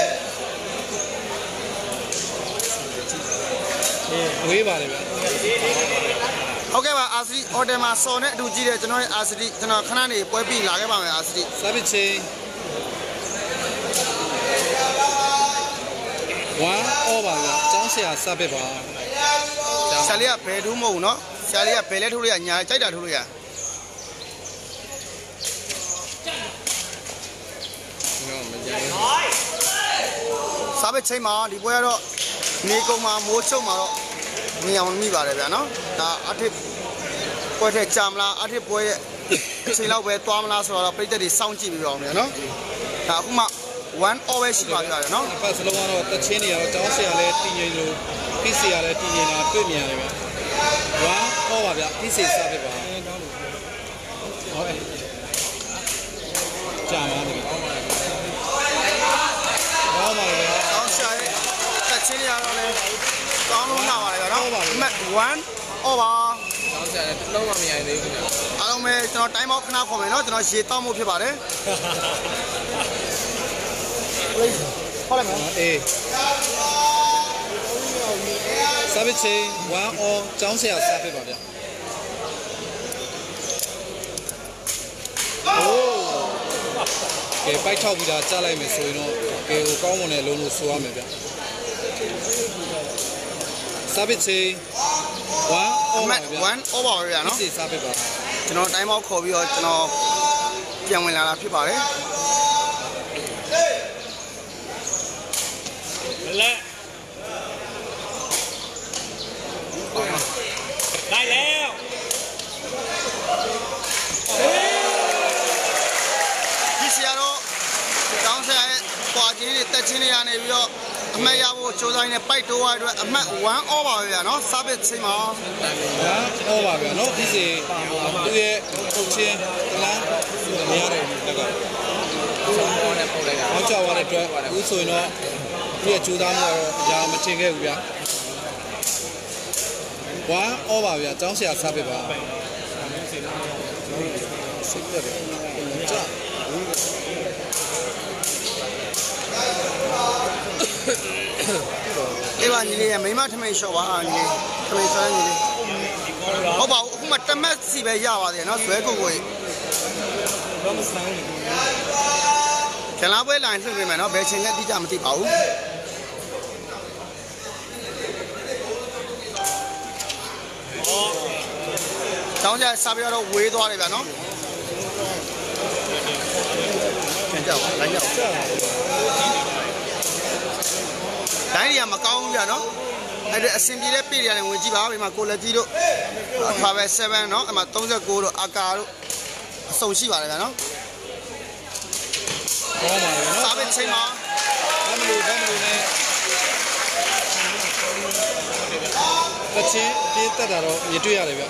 အေးဝေးပါလေဗျဟုတ်ကဲ့ပါအာစီအော်တယ်မှာစော်နဲ့အတူကြည့်တယ်ကျွန်တော်ရဲ့အာစီကျွန်တော်ခဏနေပွဲပြီးလာခဲ့ပါမယ်အာစီစားပစ်ချင်းဝါအော်ပါဗျကျောင်းဆရာစားပစ်ပါဆရာလေးကဘယ်ထိုးမဟုတ်ဘူးနော်ဆရာလေးကဘယ်လဲထိုးလို့ရညာကြိုက်တာထိုးလို့ရနော်မကြိုင်စားပဲချိန်မှာဒီပွဲကတော့နေကုံမှာမိုးချုပ်မှာတော့မြင်အောင်မိပါတယ်ဗျာနော်ဒါအထစ်ပွဲထက်ကြာမလားအထစ်ပွဲရဲ့အချိန်လောက်ပဲသွားမလားဆိုတော့ပြည်သက်တွေစောင့်ကြည့်ပြီးတော့မယ်နော်ဒါအခုမှ one over ရှိပါကြတယ်နော်အဖတ်စလုံးကတော့တက်ချင်းနေရတော့ကျောင်းဆရာလည်းတည်ငြိမ်လို့ဖိစီရလည်းတည်ငြိမ်တာတွေ့မြင်ရတယ်ဗျဝါအော်ပါဗျဖိစီစားပစ်ပါဟုတ်ကဲ့ကြာမှာနေဟောပါလေဗျတောင်းရှာရဲ့တက်ချင်းတွေကတော့လည်းကောင်းလို့လာပါတယ်ဗျာနော်မှတ်one over ကျောင်းဆရာလည်းတစ်လုံးမှမရသေးဘူးခင်ဗျအားလုံးပဲကျွန်တော်တိုင်းမောက်ခဏခေါ်မယ်နော်ကျွန်တော်ရေတောက်မှုဖြစ်ပါတယ်ဟုတ်တယ်မလားအေးစားပစ်ချင်းဝါအော်ကျောင်းဆရာစားပစ်ပါဗျအိုးကဲပိုက်ထောက်ပြီးတာကြားလိုက်မယ်ဆိုရင်တော့ကဲဟိုကောင်းမွန်တဲ့လုံးလို့ဆိုရမယ်ဗျစားပစ်ချင်းဝါအော်မှပါတ်ဗျ one over ပါဗျာနော်ဖိစီစားပစ်ပါကျွန်တော်တိုင်းမောက်ခေါ်ပြီးတော့ကျွန်တော်ပြန်ဝင်လာတာဖြစ်ပါတယ်လက်လိုက်แล้วဒီဆရာတော့တောင်းဆရာရဲ့ပွာချင်းတွေတက်ချင်းတွေရနေပြီးတော့အမှတ်ရဖို့ကြိုးစားနေတဲ့ပိုက်တိုးရအတွက်အမှတ်one over ပဲဗျာနော်စားပစ်ချိန်မှာ one over ဗျာနော်ဒီစီသူ့ရဲ့ထုတ်ချင်းတလန်းမရတယ်လက်ကဆောင်းပေါ်နဲ့ပုတ်လိုက်တာဟောကြောက်ရတဲ့အတွက်အခုဆိုရင်တော့သူ့ရဲ့ကြိုးစားမှုကတော့အရာမထင်ခဲ့ဘူးဗျာone over ဗျာကျောင်းဆရာစားပစ်ပါစိတ်တယ်ကြာအေးပါညီလေးရမိမထမိန်လျှော့ပါညီလေးထမိန်ဆွဲညီလေးဟုတ်ပါဘူးအခုမှတမက်စီပဲရပါသေးတယ်နော်ဇွဲကိုကိုကြီးတော့မစမ်းဘူးကျန်လာပွဲလိုင်းလွှင့်ပေးမယ်နော်ဘယ်ချိန်နဲ့တိကျမသိပါဘူးတောင်းကြစားပြတော့ဝေးသွားတယ်ဗျာနော်ကျန်ကြပါလိုင်းရောက်တိုင်းရီကမကောင်းဘူးဗျာနော်အဲ့ဒါအစင်ပြေတဲ့ပြေရတယ်ဝင်ကြည့်ပါဒီမှာကိုလက်ကြီးတို့အဖာပဲsevenเนาะအဲ့မှာthirty-nineတို့အာကာတို့အစုံရှိပါတယ်ဗျာနော်ဟောပါလေနော်စားပဲချိန်မှာဘာမလို့ဘာမလို့လဲတချင်ပြေးတက်တာတော့မြင်တွေ့ရတယ်ဗျ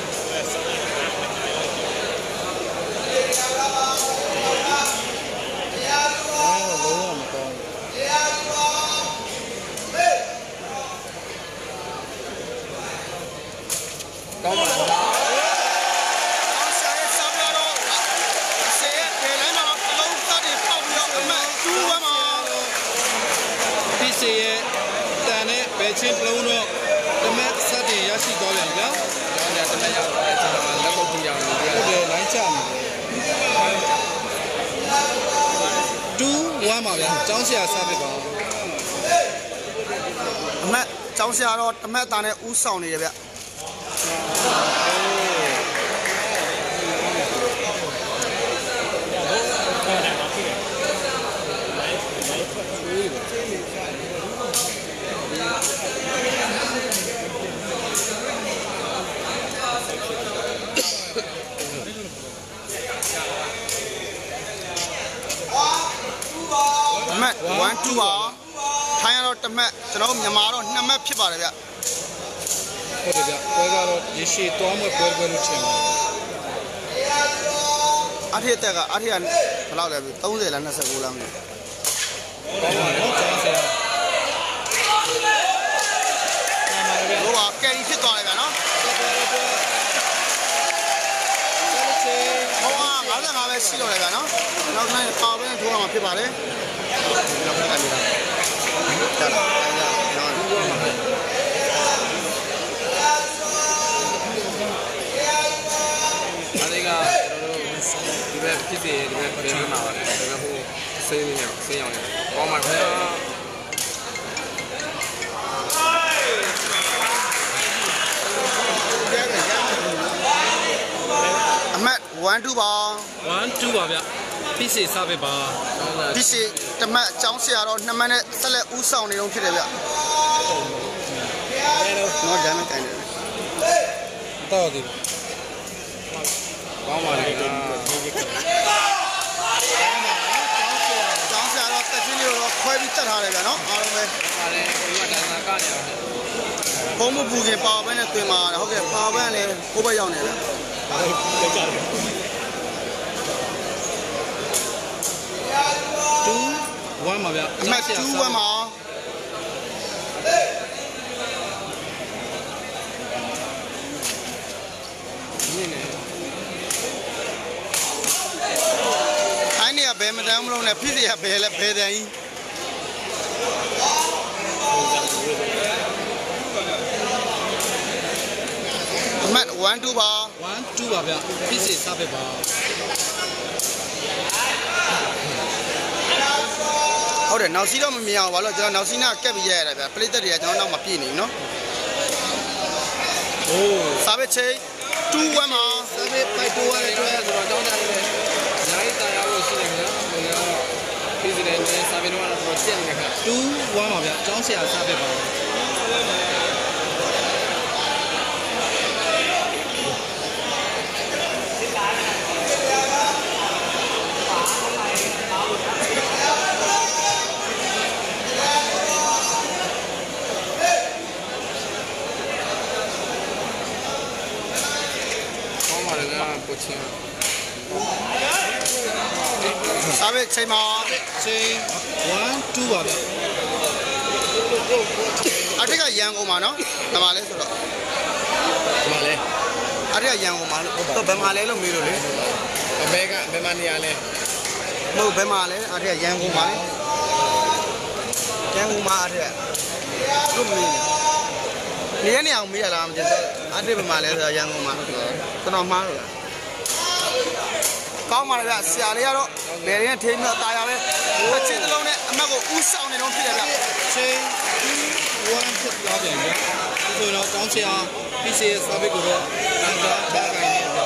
ကောင်းပါလားအောင်ဆရာဆောင်းရတော့ဆရာပြေးလိုက်မှာအလုံးသားတွေပေါက်ပြီးတော့အမတ်ကျူးဝမ်းမှာဒီဆရာတန်နဲ့ဘယ်ချင်းလုံးတော့တမက်စတဲ့ရရှိသွားပြန်ဗျာ။ကျောင်းကြတမက်ရောက်တဲ့အချိန်မှာလက်ကုပ်ပြရအောင်လို့ဟုတ်တယ်လိုင်းချမှာtwo oneပါဗျာကျောင်းဆရာစားပြပါအမတ်ကျောင်းဆရာတော့တမက်သားနဲ့ဦးဆောင်နေရဗျ။one twoပါထိုင်းကတော့တစ်မှတ်ကျွန်တော်မြန်မာတော့နှစ်မှတ်ဖြစ်ပါတယ်ဗျဟုတ်တယ်ဗျပွဲကတော့ရေရှည်သွားမှပွဲပွဲလို့ထင်ပါတယ်အထက်တက်ကအထက်ကဘယ်လောက်လဲပြီthirtyလားtwenty-nineလားမသိဘူးကောင်းပါတော့ကျောင်းဆရာဟိုကကယ်ရီဖြစ်သွားတယ်ဗျနော်ဟိုကfifty-fiveပဲရှိတော့တယ်ဗျနော်နောက်တိုင်းပါဝင်းထိုးရမှာဖြစ်ပါတယ်နောက်ပိုင်းကလည်းကြာလာကြာလာဘူးမှာအဲ့ဒီကကျွန်တော်တို့ဒီဘက်ဖြစ်စီဒီဘက်ပြင်မှာပါတယ်ဒီဘက်ဟိုဆေးနေရဆေးရောင်းနေပေါင်းပါခင်ဗျာအမတ်one twoပါone twoပါဗျဖိစီစားပဲပါဖိစီတမတ်အကြောင်းဆရာတော့နှစ်မနဲ့ဆက်လက်ဦးဆောင်နေတော့ဖြစ်တယ်ဗျနော်ဂျမ်းကိုင်းတယ်တော့ဒီကောင်းပါလေကျောင်းဆရာတော့တက်ချင်းလေးတော့ခွဲပြီးတက်ထားတယ်ဗျနော်အားလုံးပဲပါလေဒီကတန်းစားကနေအောင်ဘုံမပူခင်ပါဝဲနဲ့တွင်มาဟုတ်ကဲ့ပါဝဲနဲ့ကိုယ့်ဘက်ရောက်နေဗျတက်ကြတယ်two one ပါဗျာအမှတ်two oneပါခိုင်းနေရဘယ်မတန်းမလို့နဲ့ဖြစ်စီရဘယ်လဲဘယ်တန်းကြီးအမှတ်one twoပါone twoပါဗျာဖြစ်စီစားပဲပါဟုတ်တယ်နောက်စီတော့မမြင်အောင်ဘာလို့ကျွန်တော်နောက်စီနာကက်ပြီးရရတယ်ဗျပရိသတ်တွေကကျွန်တော်နောက်မှာပြည့်နေပြီနော်โอ้စားပဲချိန်two oneမှာစားပဲပိုက်တိုးရတဲ့အတွက်ဆိုတော့တောင်းကြတယ်အများကြီးတာယာဖို့ရှိနေပြီနော်ဘယ်လိုလဲပြည်စတဲ့နေစားပေတော့တော့ကျက်နေခါ two one ပါဗျာကျောင်းဆရာစာပေပါကိုချင်းစားပဲချိန်မှာချိန် one two ပါဗျာအထက်ကရန်ကုန်မှာနော်ဒါမှလဲဆိုတော့ဒီမှာလဲအထက်ကရန်ကုန်မှာတော့ဘယ်မှာလဲလို့မေးလို့လေအမေကဘယ်မှာနေရလဲမဟုတ်ဘယ်မှာလဲအထက်ကရန်ကုန်မှာလေရန်ကုန်မှာအထက်လို့မေးနေရနေအောင်မေးရလားမသိဘူးအထက်ဘယ်မှာလဲဆိုတော့ရန်ကုန်မှာကျွန်တော်မှားလို့လားကောင်းပါလေဗျဆရာလေးကတော့ဘယ်ရင်းထိမ်းတော့တာရပဲအချင်းတစ်လုံးနဲ့အမက်ကိုဥဆောင်နေတော့ဖြစ်တယ်ဗျချိန် two one ဖြစ်သွားပြန်ဗျာဒီဆိုတော့ကျောင်းဆရာ P C ရဲ့စာပေကိုတော့အန်တာဘာကိုင်းနေဗျာ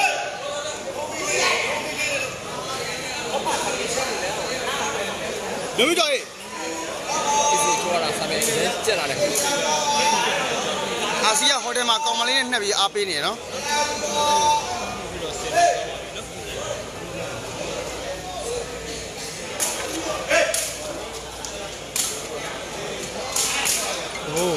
လူမျိုးတော်ရေးဒီစီချောတာစားမယ်ကျက်လာတယ်အာဆီယာဟိုတယ်မှာကောင်မလေးနဲ့နှက်ပြီးအားပေးနေရနော်โอ้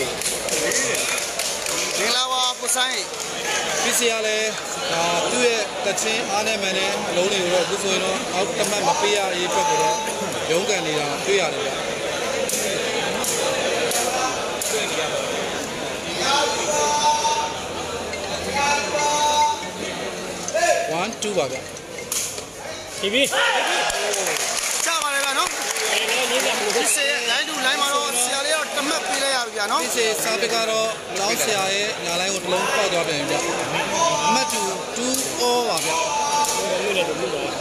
မင်္ဂလာပါကိုဆိုင် P C ရလဲဒါသူ့ရဲ့တချင်းအားနဲ့မှန်တဲ့အလုံးတွေကိုတော့အခုဆိုရင်တော့အောက်တမတ်မပေးရရေးအတွက်ကိုတော့ရုန်းကန်နေတာတွေ့ရတယ်ဗျာone two ပါဗျာဒီပြီချပါလေဗျာနော်ဒီစေလိုင်းတူလိုင်းမှာတော့ဆရာလေးတော့တမတ်ပေးလိုက်ရပြီဗျာနော် P C စာပေကတော့လောင်းဆရာရဲ့ညာလိုင်းကိုတစ်လုံးပေါက်သွားပြန်ပြီဗျာအမှတ်two two all ပါဗျာမြို့နယ်တို့မြို့တော်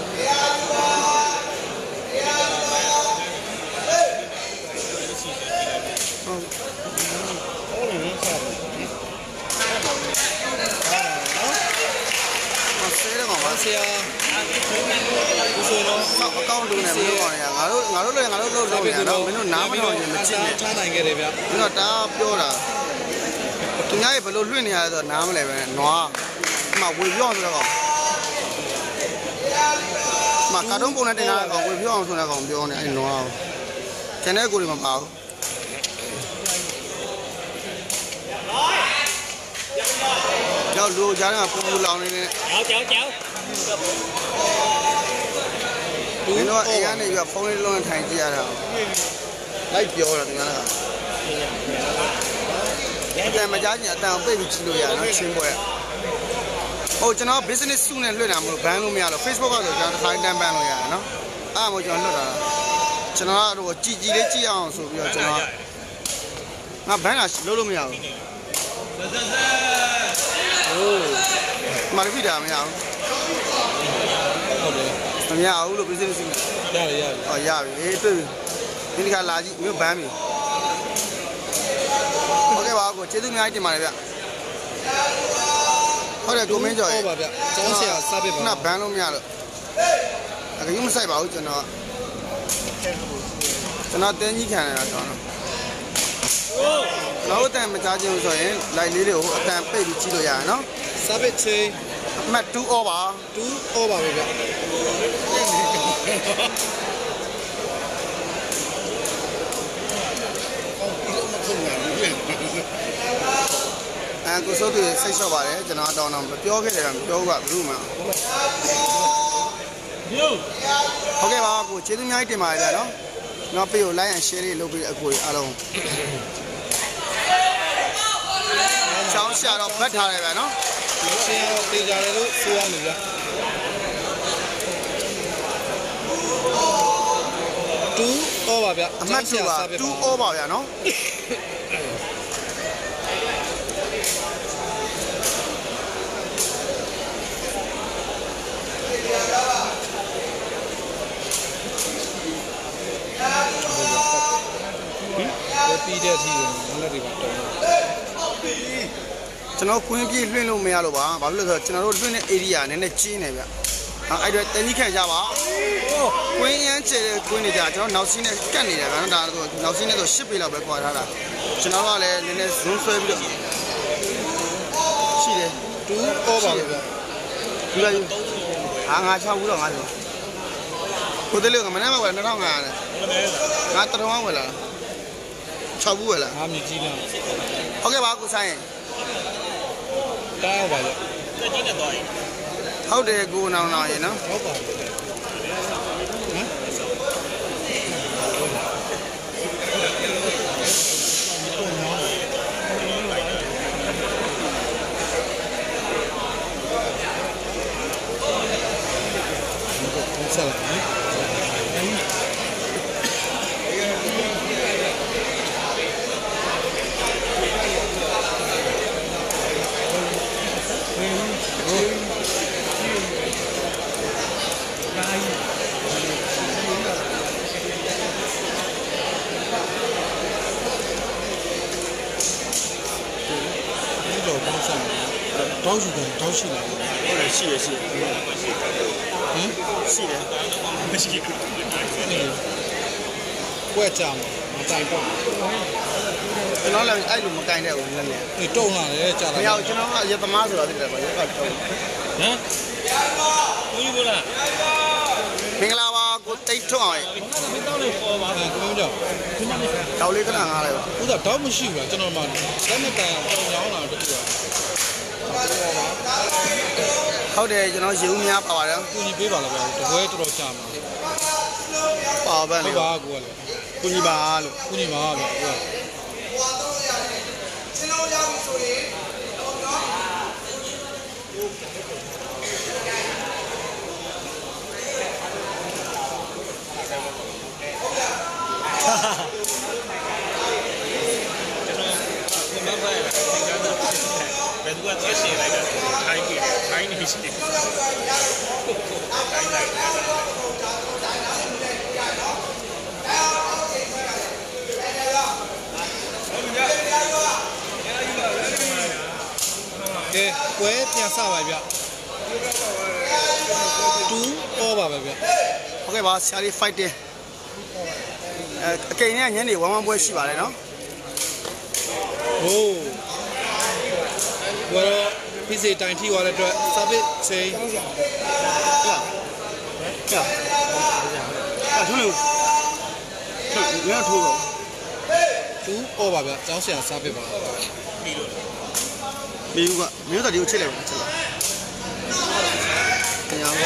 ဆဲတော့ပါဆရာဒီဆိုတော့အကောင့်တူနဲ့မလို့ပါနဲ့ငါတို့ငါတို့လည်းငါတို့လုပ်လုပ်နေတော့မင်းတို့နားမလို့ရင်မချစ်နဲ့ထားနိုင်ခဲ့တယ်ဗျာမင်းတို့တားပြောတာသူများရေဘယ်လိုလွင့်နေရလဲဆိုတော့နားမလဲပဲနွားအမဝေပြောအောင်ဆိုတော့ကောင်မကာတုံးပုံနဲ့တင်ထားတဲ့ကောင်ဝေပြောအောင်ဆိုတဲ့ကောင်ပြောနေအဲ့နွားကျန်တဲ့ကိုတွေမပါဘူးကျောက်လူကြားထဲမှာပူပူလောင်နေနေကျောက်ကျောက်ကျောက်ဒီတော့အေးကနေပြီးဖုန်းလေးလုံးနဲ့ထိုင်ကြည့်ရတာလိုက်ပြောတာဒီကနေ့ကဲမကြားချင်အတန်ပိတ်ပြီးကြည့်လို့ရနော်ချင်းပွဲဟုတ်ကျွန်တော် business စုနဲ့လွှင့်တာမလို့ဘန်းလို့မရတော့ Facebook ကဆိုကျွန်တော်တစ်ခါတန်းဘန်းလို့ရတယ်နော်အဲ့ဒါမို့ကျွန်တော်လွှတ်တာကျွန်တော်ကတော့ကြည်ကြည်လေးကြည့်အောင်ဆိုပြီးတော့ကျွန်တော်ငါဘန်းလာလို့လို့မရဘူးโอ้မာရီဖီတာမရဘူးဟုတ်တယ်မရဘူးလို့ business စုရတယ်ရတယ်ဟောရပြီအေးတွေ့ပြီဒီခါလာကြည့်မြို့ဘန်းပြီဟုတ်ကဲ့ပါကိုကျေးဇူးအများကြီးတင်ပါတယ်ဗျဟုတ်တယ်ကိုမင်းကျော်ရေဟုတ်ပါဗျကျောင်းဆရာစာပေပါခုနဘန်းလို့မရလို့အကရုံးမဆိုင်ပါဘူးကျွန်တော်ကျွန်တော်တင်းကြီးခံရတာကျွန်တော်ကျွန်တော်အတန်မကြားခြင်းဆိုရင်လိုက်လေးတွေကိုအတန်ပိတ်ပြီးကြည့်လို့ရရနော်စာပေချင်းအမှတ်two over two all ပါပဲဗျအဲကိုစိုးသူစိတ်လျှော့ပါတယ်ကျွန်တော်အတောင်းတော့မပြောခဲ့တယ်မပြောဘူးကဘူးမှဟုတ်ကဲ့ပါကိုကျေးဇူးအများကြီးတင်ပါတယ်ဗျာနော်ကျွန်တော်ပေးကို like and share လေးလုပ်ပြီးအကိုအားလုံးချောင်းရှာတော့ဘတ်ထားတယ်ဗျာနော်ဆရာတော့တေးကြတယ်လို့ဆိုရမယ်ဗျtwo all ပါဗျအမှတ်twoပါtwo all ပါဗျာနော်ပြီးတဲ့အထိလည်းတွေပါတော့ကျွန်တော်ကွင်းပြေးလွှင့်လို့မရလို့ပါဘာဖြစ်လို့လဲဆိုတော့ကျွန်တော်တို့လွှင့်တဲ့ area နည်းနည်းကျင်းနေဗျအဲ့တော့တင်းကြီးခံကြပါကွင်းရမ်းကျဲကွင်းနေကြကျွန်တော်နောက်စီးနဲ့ကတ်နေတယ်ဗျာနော်ဒါတော့နောက်စီးနဲ့ဆို၈ပေလောက်ပဲကွာထားတာကျွန်တော်ကလည်းနည်းနည်းဇွန်းဆွဲပြီးတော့ရှိတယ်တူအောပါဗျာဒီလိုက်ဟာငါ၆ဘူးတော့ငါဆိုကိုတလေးကမနေ့ကဝယ်၂၅၀၀နဲ့ငါတထောင်ဝယ်လာ၆ဘူးဝယ်လာငါမြည်ကြီးလားဟုတ်ကဲ့ပါကိုဆိုင်တားပါလေတက်ကြီးနဲ့သွားရင်ဟုတ်တယ်ကိုနောင်နောင်ရေနော်ဟုတ်ပါဟမ်ဆက်လာနော်တောင်းရှိတယ်တောင်းရှိတယ်ဟုတ်တယ်ရှိရရှိဟမ်ရှိတယ်မရှိဘူးကွက်ကြမှာမတိုင်တော့ကျွန်တော်လည်းအဲ့လိုမကင်တဲ့ဘူးလည်းလည်းအေးတုံလာတယ်ကြာလာမရဘူးကျွန်တော်ကရသမားဆိုတော့သိတယ်ပါရကတုံးဟမ်ဘူးဘူးလားမင်္ဂလာပါကိုတိတ်ထွန်းအောင်မင်းတောင်းလို့ပေါ်ပါကိုမင်းကြောက်တောက်လေးခဏငားလိုက်ပါဥသာတောက်မရှိဘူးလားကျွန်တော်မှလက်မတန်အောင်ညောင်းလာတော့တူတာဟုတ်တယ်ကျွန်တော်ရေဦးများပါပါတယ်ကုညီပေးပါလားဗျာတပွဲတော်တော်ကြာမှာပါပါလေပါကိုကလေကုညီပါလို့ကုညီပါဗျာဟုတ်ချင်းလုံးရောက်ပြီဆိုရင်ဟာဟာကျွန်တော်မမိုက်လာသင်္ကန်းတော့ဘယ်သူကသက်ရှင်လိုက်တာထိုင်းကြီးထိုင်းနေရှိတယ်ထိုင်းလိုက်ကဲပွဲပြန်စပါဗျတူအောပါပဲဗျဟုတ်ကဲ့ပါဆရာလေး fight တယ်အဲအကိန်နဲ့ညနေဝမ်းဝမ်းပွဲရှိပါတယ်နော်ဟိုးဘောပြည့်စည်တိုင်ထိသွားတဲ့အတွက် service ချိန်ဟဲ့ဟဲ့အထုလို့ဘယ်ထိုးတော့တူအောပါဗျကျောင်းဆရာ service ပါပြီးလို့မိဦးကမြို့တော်ဒီကိုချစ်လိုက်ပါချစ်လိုက်။ညာ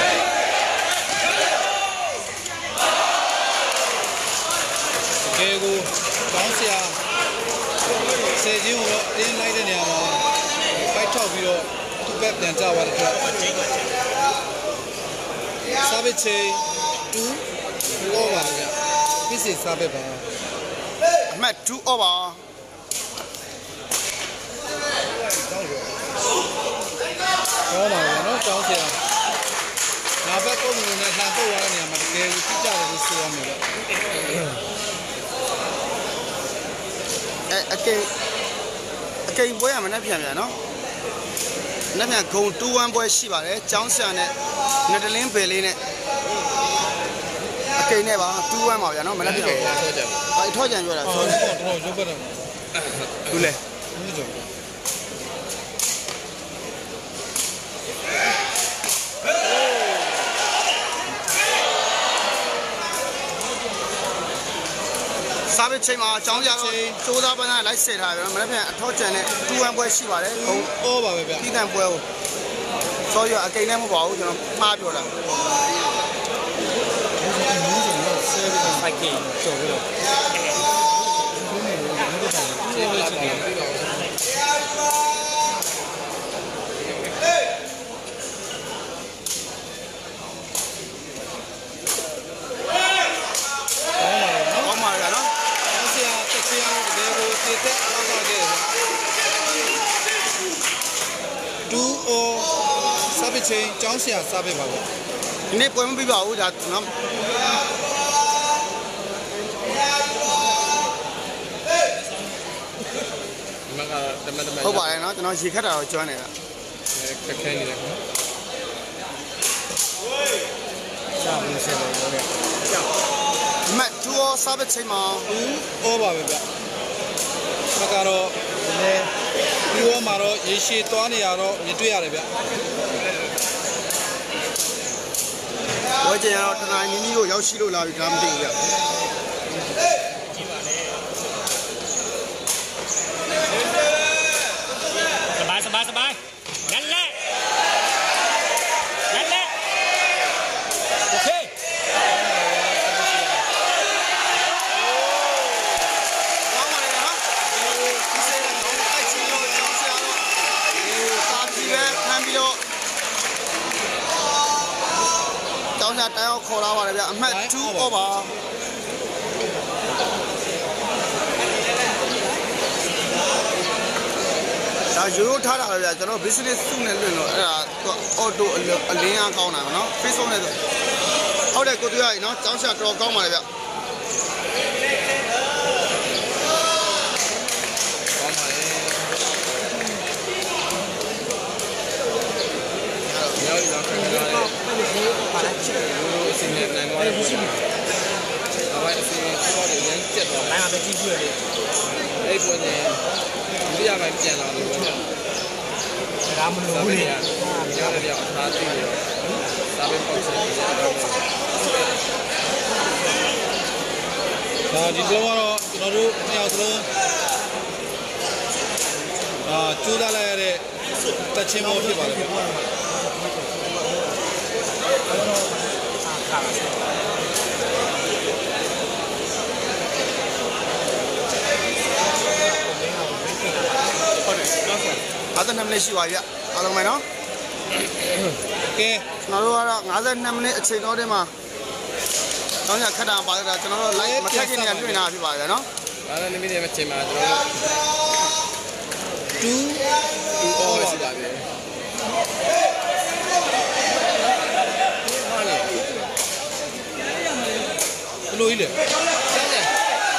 ကဲကိုကောင်းစရာဆယ်ချင်းကိုတော့တင်းလိုက်တဲ့နေရာမှာဖိုက်ထောက်ပြီးတော့သူ့ဘက်ပြန်ကြသွားတဲ့အတွက်စာပေချေတူအောပါဗျပြည့်စည်စာပေပါအမှတ်two over ကောင်းပါဘူးနော်ကျောင်းဆရာနောက်ဘက်ပုံမှန်နဲ့လှန်ပုတ်ရတဲ့နေရာမှာတကယ်ကြီးကြတယ်လို့ဆိုရမယ်ဗျအဲအကိအကိပွဲရမနဲ့ပြန်ပြန်နော်နဲ့ပြန်ဂုံtwo oneပွဲရှိပါတယ်ကျောင်းဆရာနဲ့နတလင်းဘယ်လေးနဲ့အကိနဲ့ပါtwo oneပါဗျာနော်မနဲ့ပြန်ထောကြအဲထောကြံပြောတာဆောတော့တော့ရုပ်ပတ်တယ်ဘူးလေဘူးကြောစာပေချိန်မှာအကြောင်းကြားတော့စူးစားပန်းနဲ့လိုက်ဆက်ထားတယ်မနေ့ပြန်အထောက်ကျန်တဲ့two oneပွဲရှိပါတယ်ဟုတ်အောပါပဲဗျတီးတန်ပွဲကိုစောရအကိန်းနဲ့မပေါ့ဘူးကျွန်တော်မှားပြောတာဖိုက်ကင်းကျော်ပြီးတော့ကျေးဇူးတင်ပါတယ်တူအောစာပေချင်းကျောင်းဆရာစာပေပါဗျဒီနေ့ပွဲမပြီးပါဘူးဒါနော်မကတမတမဟုတ်ပါတယ်နော်ကျွန်တော်ရေခတ်တာတော့ကျွမ်းနေတာခက်ခဲနေတယ်ကွာစားပဲချိန်မှာဩပါပဲဗျမကတော့လည်းပြီးတော့မှာတော့ရေရှည်သွားနေရတော့မြင်တွေ့ရတယ်ဗျဝဲကျင်ကတော့တနာညီကြီးကိုရောက်ရှိလို့လာပြီဒါမသိဘူးဗျสบายสบายสบายนั่นแหละนั่นแหละโอเคကောင်းပါလေနော်ဒီစေတော့တိုက်ချီလို့ကျောင်းဆရာတော့စာကြည့်ပဲဖမ်းပြီးတော့ကျောင်းဆရာတိုင်အောင်ခေါ်လာပါတယ်ဗျအမှတ်two ဩပါဒါရိုးရိုးထားတာပဲဗျကျွန်တော် business စုနဲ့လွင့်တော့အဲ့ဒါသူအော်တိုအလင်းအားကောင်းတာပဲเนาะ Facebook နဲ့ဆိုဟုတ်တယ်ကိုတွေ့ရည်เนาะကျောင်းဆရာတော်ကောင်းပါလေဗျကောင်းပါလေရောက်ရောက်ခက်ခဲတယ်ပါလက်ချေလို့အစင်းနဲ့နိုင်သွားတယ်အဝိုင်းအစင်းပေါ်တယ်ရမ်းကျက်သွားတယ်နိုင်မှာပဲကြည့်ကြည့်ရတယ်အဲ့ပေါ်နေဒုတိယပိုင်းပြန်လာလို့ဗျာဒါမလို့ဘူးလေကျောင်းရအောင်ထားသိရောစာပေပေါ့ဆက်ကြတော့ဒါဒီလုံးကတော့ကျွန်တော်တို့နှစ်ယောက်စလုံးအာကျိုးသားလိုက်ရတဲ့တက်ချင်းမောဖြစ်ပါတယ်ဗျဟုတ်တယ်ကျောင်းဆရာအဲ့ဒါနှစ်မိနစ်ရှိပါဗျအားလုံးပဲเนาะကဲကျွန်တော်တို့ကတော့52မိနစ်အချိန်တော်ထဲမှာကျောင်းဆရာခက်တာပါတာကျွန်တော်တို့ live မခက်ခင်နေတွေ့နေတာဖြစ်ပါဗျာเนาะဒါလည်းနိမိတ်ရဲ့ချိန်မှာကျွန်တော်တို့2 2 all ရှိတာပဲဟာလေဘယ်လိုကြီးလဲကျောင်းတယ်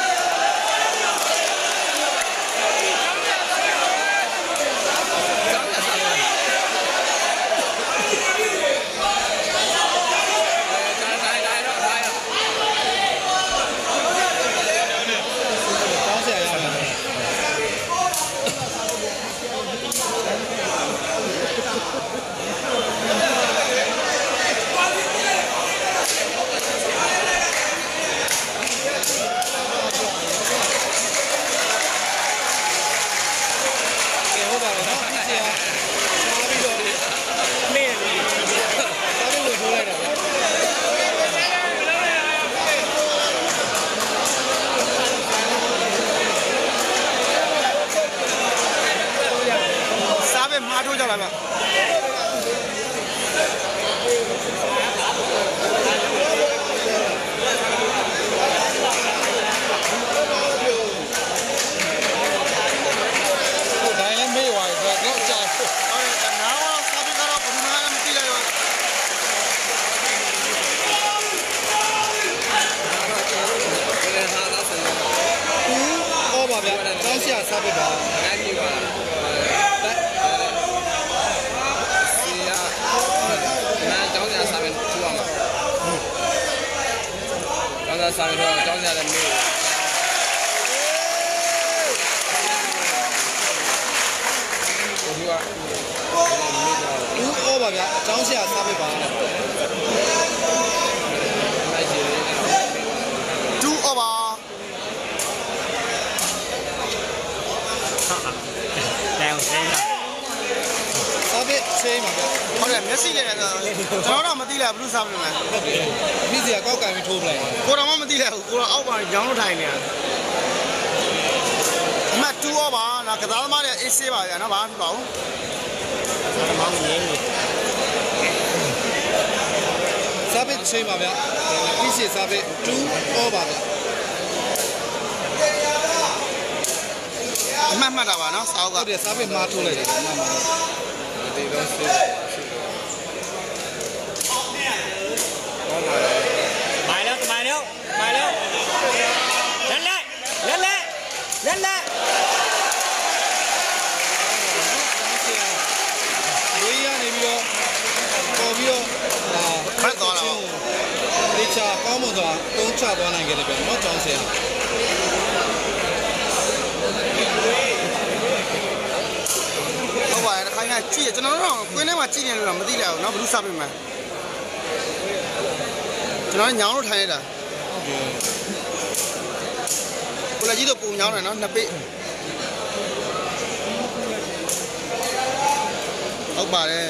မာထိုးကြတာဗျစားပေးပါအဲ့ဒီပါစီယာနာကျောင်းသားစာမင်းထူအောင်ကျောင်းသားစာမင်းထူအောင်ကျောင်းသားလည်းမေးဘုရားဦးဩပါဗျာအကြောင်းဆရာစားပေးပါတဲ့လိုက်ကြည့်နေ 2 over แต่我真的စားပေးချိန်ပါဗျာဟုတ်တယ်မျက်စိလည်းကျွန်တော်တော့မသိလိုက်ဘူးစားမလို့လဲဟုတ်တယ်ပြီးစီကကောက်ကင်ပြီးထိုးပလိုက်ကိုတော်မှမသိလိုက်ဘူးကိုတော်အောက်ပါရောင်းလို့ထိုင်နေရအမှတ်2 over နော်ကစားသမားတွေအေးဆေးပါဗျာနော်ဘာမှမဖြစ်ပါဘူးမောင်းရင်းနေစားပေးချိန်ပါဗျာပြီးစီစားပေး2ဩပါဗျာအမှတ်မှတ်တာပါနော်စာအုပ်ကဟုတ်တယ်စားပေးမှားထိုးလိုက်တယ်မှန်ပါဒီတယ်တော့ဆေးมาแล้วมาแล้วมาแล้วนั่นแหละนั่นแหละนั่นแหละဝေးရနေပြီးတော့ပေါ်ပြီးတော့ဖတ်သွားတာတေချာကောင်းမွန်စွာသုံးချသွားနိုင်ခဲ့တယ်ဗျာနော်ကျောင်းဆရာဟုတ်ပါတယ်ခိုင်းကကြည့်ရကျွန်တော်တို့ကွင်းထဲမှာကြည့်နေလို့တော့မသိလိုက်ဘူးเนาะဘယ်လိုစပေးမှာကျွန်တော်ညောင်းလို့ထိုင်နေတာကိုလည်းကြီးတော့ပုံညောင်းတယ်เนาะနှစ်ပိဟုတ်ပါတယ်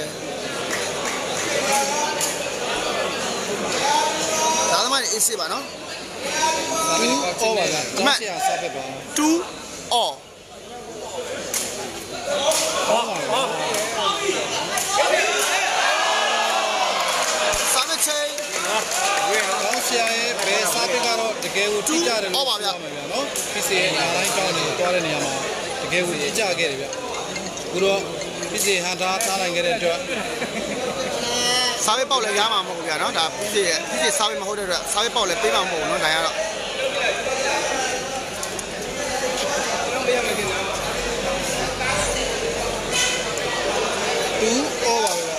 ဒါသမားအေးစစ်ပါเนาะတူအော်ပါဗျာကျောင်းဆရာစားပေးပါ two all Oh, oh. Sabe che. ကျောင်းဆရာရဲ့ဘယ်စားပေးကတော့တကယ်ကိုထိကြတယ်လို့ပြောမှာဗျာနော်ဖြစ်စေအားတိုင်းကျောင်းနေသွားတဲ့နေရာမှာတကယ်ကိုထိကြခဲ့တယ်ဗျအခုတော့ဖြစ်စေဟန်တာထားနိုင်ခဲ့တဲ့အတွက်စားပေးပေါက်လည်းရမှာမဟုတ်ဘူးဗျာနော်ဒါဖြစ်စေဖြစ်စေစားပေးမဟုတ်တဲ့အတွက်စားပေးပေါက်လည်းပေးမှာမဟုတ်ဘူးနော်ဒါရတော့တူအော်ပါဗျာ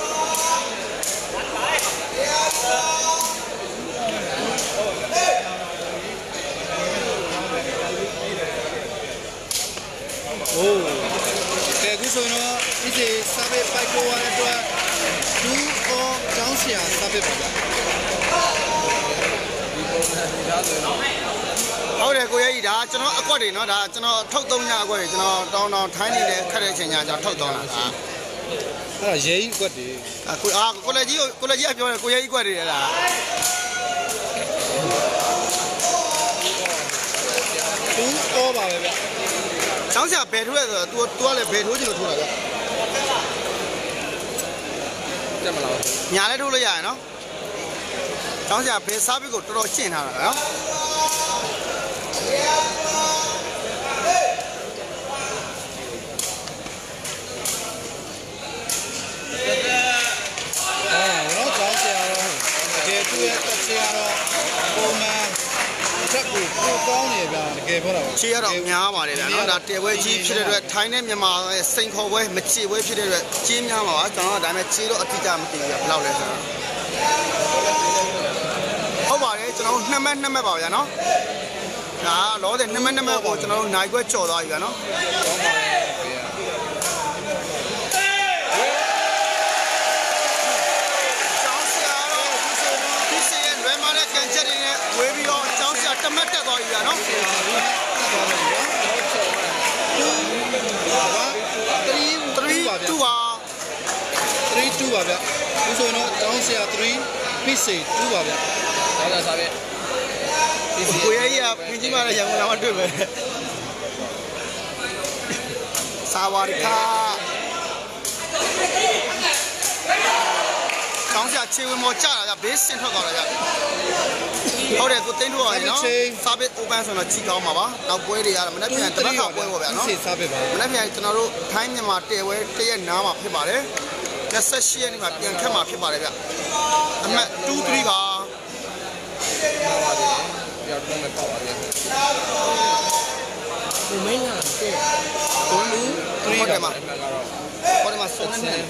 โอ้ကဲအခုဆိုရင်တော့ဒီစီစားပေးပိုက်ပေါ်ရတဲ့အတွက်တူအော်ကျောင်းဆရာစားပေးပါဗျာဟုတ်တယ်ကိုရဲကြီးဒါကျွန်တော်အကွက်တွေเนาะဒါကျွန်တော်ထုတ်သုံးညအကွက်တွေကျွန်တော်တောင်းတောင်းထိုင်းနေတဲ့ခက်တဲ့အချိန်ညာကျွန်တော်ထုတ်သုံးလာတာအဲ့ဒါရဲကြီးကွက်တွေအာကိုအာကိုလည်းကြီးကိုလည်းကြီးကပြောတယ်ကိုရဲကြီးကွက်တွေလားတူအော်ပါပဲဗျကျောင်းဆရာဘယ်ထိုးလဲဆိုတော့ तू तू ကလည်းဘယ်ထိုးချင်လို့ထိုးတာဗျတက်မလားညာလည်းထိုးလို့ရရနော်ကျောင်းဆရာဘယ်စားပြီးကိုတော်တော်ရှင်းထားတာနော်အဲ့တော့ကျောင်းဆရာတော့တကယ်သူ့ရဲ့တက်ချေကတော့ပုံမှန်ချက်ကိုပို့ကောင်းနေဗျာတကယ်ပြောတာချေရတော့များပါတယ်ဗျာနော်ဒါတဲပွဲကြီးဖြစ်တဲ့အတွက်ထိုင်းနဲ့မြန်မာရဲ့စိန်ခေါ်ပွဲမချေပွဲဖြစ်တဲ့အတွက်ကြီးများမှာပါကျွန်တော်ကဒါပေမဲ့ချေတော့အတိအကျမသိဘူးဗျာဘယ်လောက်လဲဆိုတော့ဟုတ်ပါတယ်ကျွန်တော်နှစ်မက်နှစ်မက်ပါဗျာနော်ဒါလောတဲ့နှစ်မက်နှစ်မက်ကိုကျွန်တော်တို့နိုင်ခွဲကြော်သွားပြီဗျာနော်ဝေးပြီးတော့အကြောင်းဆရာတမတ်တက်သွားပြီဗျာနော် 3 2ပါဗျ3 2ပါဗျအခုဆိုရင်တော့ကျောင်းဆရာ3 piece 2ပါဗျကျောင်းဆရာစားပဲကိုရဲကြီးကဖင်ကြီးမလည်းရန်ကုန်လာမှတွေ့မယ်စာဝါရီခါကျောင်းဆရာခြေဝင်ပေါ်ကြတာဗျဘေးစင်ထွက်သွားတာဗျဟုတ်တယ်ကိုသိန်းတို့ရယ်နော်စားပစ် open ဆိုတော့ချီကောင်းပါပါနောက်ပွဲတွေရတယ်မနေ့ပြန်တပတ်ခါပွဲပေါ့ဗျာနော်စားပစ်ပါမနေ့ပြန်ကျွန်တော်တို့ထိုင်းမြန်မာတဲဝဲတရက်နားမှာဖြစ်ပါတယ်၂၈ရက်နေ့မှာပြန်ခက်မှာဖြစ်ပါတယ်ဗျအမှတ်two threeပါပြောတော့မပေါ့ပါဗျဒီမင်းကတဲ့ကိုလူthreeတယ်မှာဟောဒီမှာစုံနေတယ်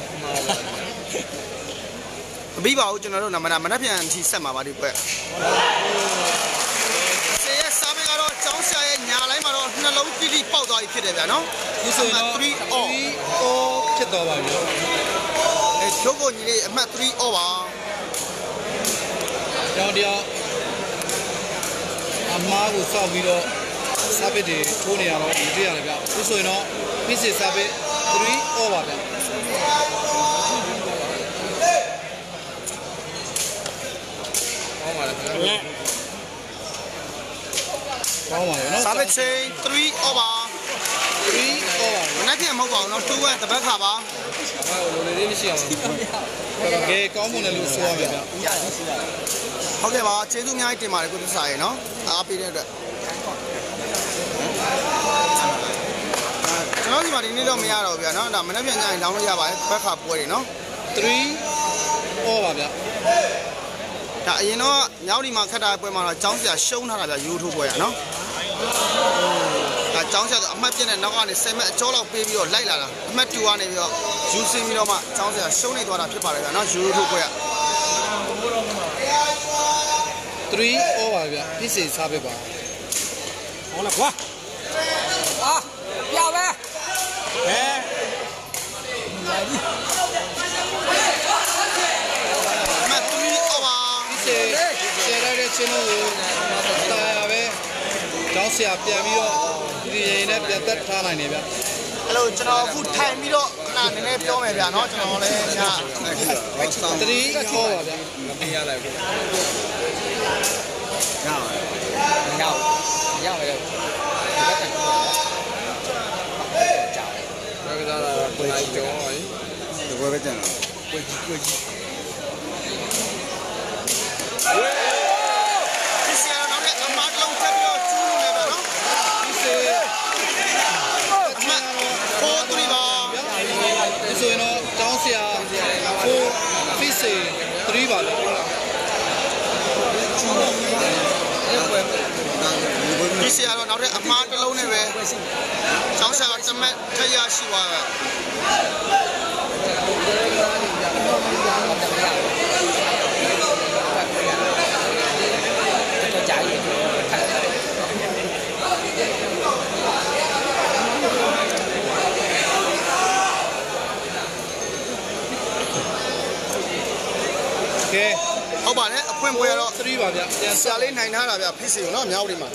မပြီးပါဘူးကျွန်တော်တို့မနက်မနက်ပြန်အထိဆက်မှာပါဒီပွဲဆေးရစားပေးကတော့ကျောင်းဆရာရဲ့ညာလိုက်မှာတော့နှလုံးတိတိပေါက်သွားပြီဖြစ်တယ်ဗျာနော်ဒီဆိုရင်three all all ဖြစ်သွားပါပြီအဲချိုးကိုညီလေးအမှတ်three all ပါကျောင်းတရားအမားကိုစောက်ပြီးတော့စားပစ်တွေထိုးနေရတော့ဒီတွေ့ရတယ်ဗျဒီဆိုရင်တော့ piece စားပစ်three all ပါဗျကောင်းပါလေနော်စားပစ်ချင်းthree over three over မနေ့ကမဟုတ်ပါဘူးနော်two oneတပတ်ခါပါဘာလို့လိုလေးမရှိအောင်ကဲကောင်းမွန်တယ်လို့ဆိုရမယ်ဗျဟုတ်ကဲ့ပါကျေးဇူးအများကြီးတင်ပါတယ်ကိုသစ္စာရေနော်အားပေးတဲ့အတွက်ကျွန်တော်ဒီမှာဒီနေ့တော့မရတော့ဘူးဗျာနော်ဒါမနေ့ပြန်ကြရင်လောင်းလို့ရပါတယ်တပတ်ခါပွဲတွေနော် three over ပါဗျဒါအရင်တော့ညောင်ဒီမှာခက်တာပွဲမှာတော့ကျောင်းဆရာရှုံးထားတာဗျာယူထိုးပွဲရနော်ဒါကျောင်းဆရာအမှတ်ပြည့်တဲ့နောက်ကနေဆယ်မက်အကျော်လောက်ပေးပြီးတော့လိုက်လာတာအမှတ်twoကနေပြီးတော့ယူစင်းပြီးတော့မှကျောင်းဆရာရှုံးနေသွားတာဖြစ်ပါတယ်ဗျာနော်ယူထိုးပွဲရ three over ဗျဖြစ်စေစားပေးပါ好了，过。啊，要呗。哎。 မတ်တူအော်ပါဖြစ်စေရှယ်လိုက်တဲ့ချင်းတို့ကိုတာယာပဲကျောင်းဆရာပြန်ပြီးတော့ဒီရင်နဲ့ပြန်သက်ထားနိုင်နေဗျအဲ့လိုကျွန်တော်အခုထိုင်ပြီးတော့ခဏနည်းနည်းပြောမယ်ဗျာနော်ကျွန်တော်လည်းညတတိခေါ်ပါဗျမပေးရလိုက်ဘူး要，要没有？你要等多少？找。 ဘယ်ကစားတာကိုလိုက်ကြောဟိုဒီဘက်ပဲကျန်တာ贵鸡贵鸡。 ဒီဆရာတော်နဲ့အမတ်လုံးချက်ပြီးတော့ကျူးလို့လည်းပဲနော်ဖြစ်စေအမှန်တော့ဟိုတူပါဒီဆိုရင်တော့ကျောင်းဆရာကိုဖြစ်စေသတိပါဗျဒီဆရာတော်နောက်ထပ်အမားတစ်လုံးနဲ့ပဲကျောင်းဆရာကတမက်ထက်ရရှိသွားတာကဲဟုတ်ပါတယ်အဖွင့်ပွဲတော့သတိပါဗျပြန်ဆရာလေးနိုင်ထားတာဗျဖိစီကိုနော်မြောက်လေးမှာ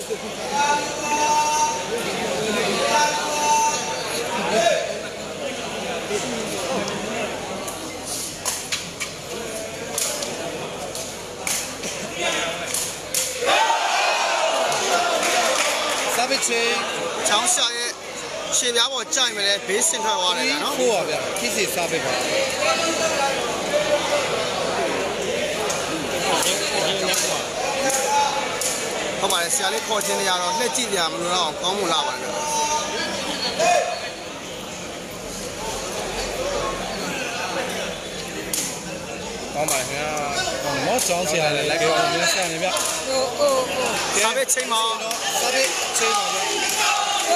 စာပစ်ချင်းကျောင်းဆရာရဲ့ရှေ့ပြားပေါ်ကြိုက်မယ်လေဘေးစင်ထွက်သွားတယ်ဗျနော်ခိုးပါဗျဖြစ်စေစာပစ်ပါဟုတ်ပါတယ်ဆရာလေးခေါ်ခြင်းတွေကတော့လှည့်ကြည့်ကြမလို့တော့ကောင်းမလားပါဗျာကောင်းပါခင်ဗျာမောကျောင်းဆရာလည်းလိုက်ပြောရင်းဆက်နေဗျ哦哦哦。 စာပေချိန်မှာတော့စာပစ်ချင်းပါဗျ哦。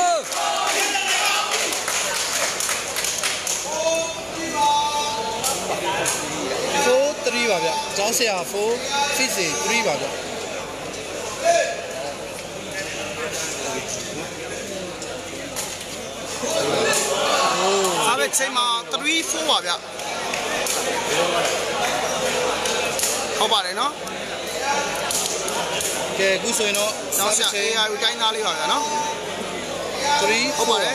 four three ပါဗျကျောင်းဆရာ four ဖြစ်စေ three ပါဗျစာပေချိန်မှာthree fourပါဗျဟုတ်ပါတယ်နော်ကဲအခုဆိုရင်တော့ကျောင်းဆရာ A I ကိုတိုင်းသားလေးပါဗျာနော် three ဟုတ်ပါတယ်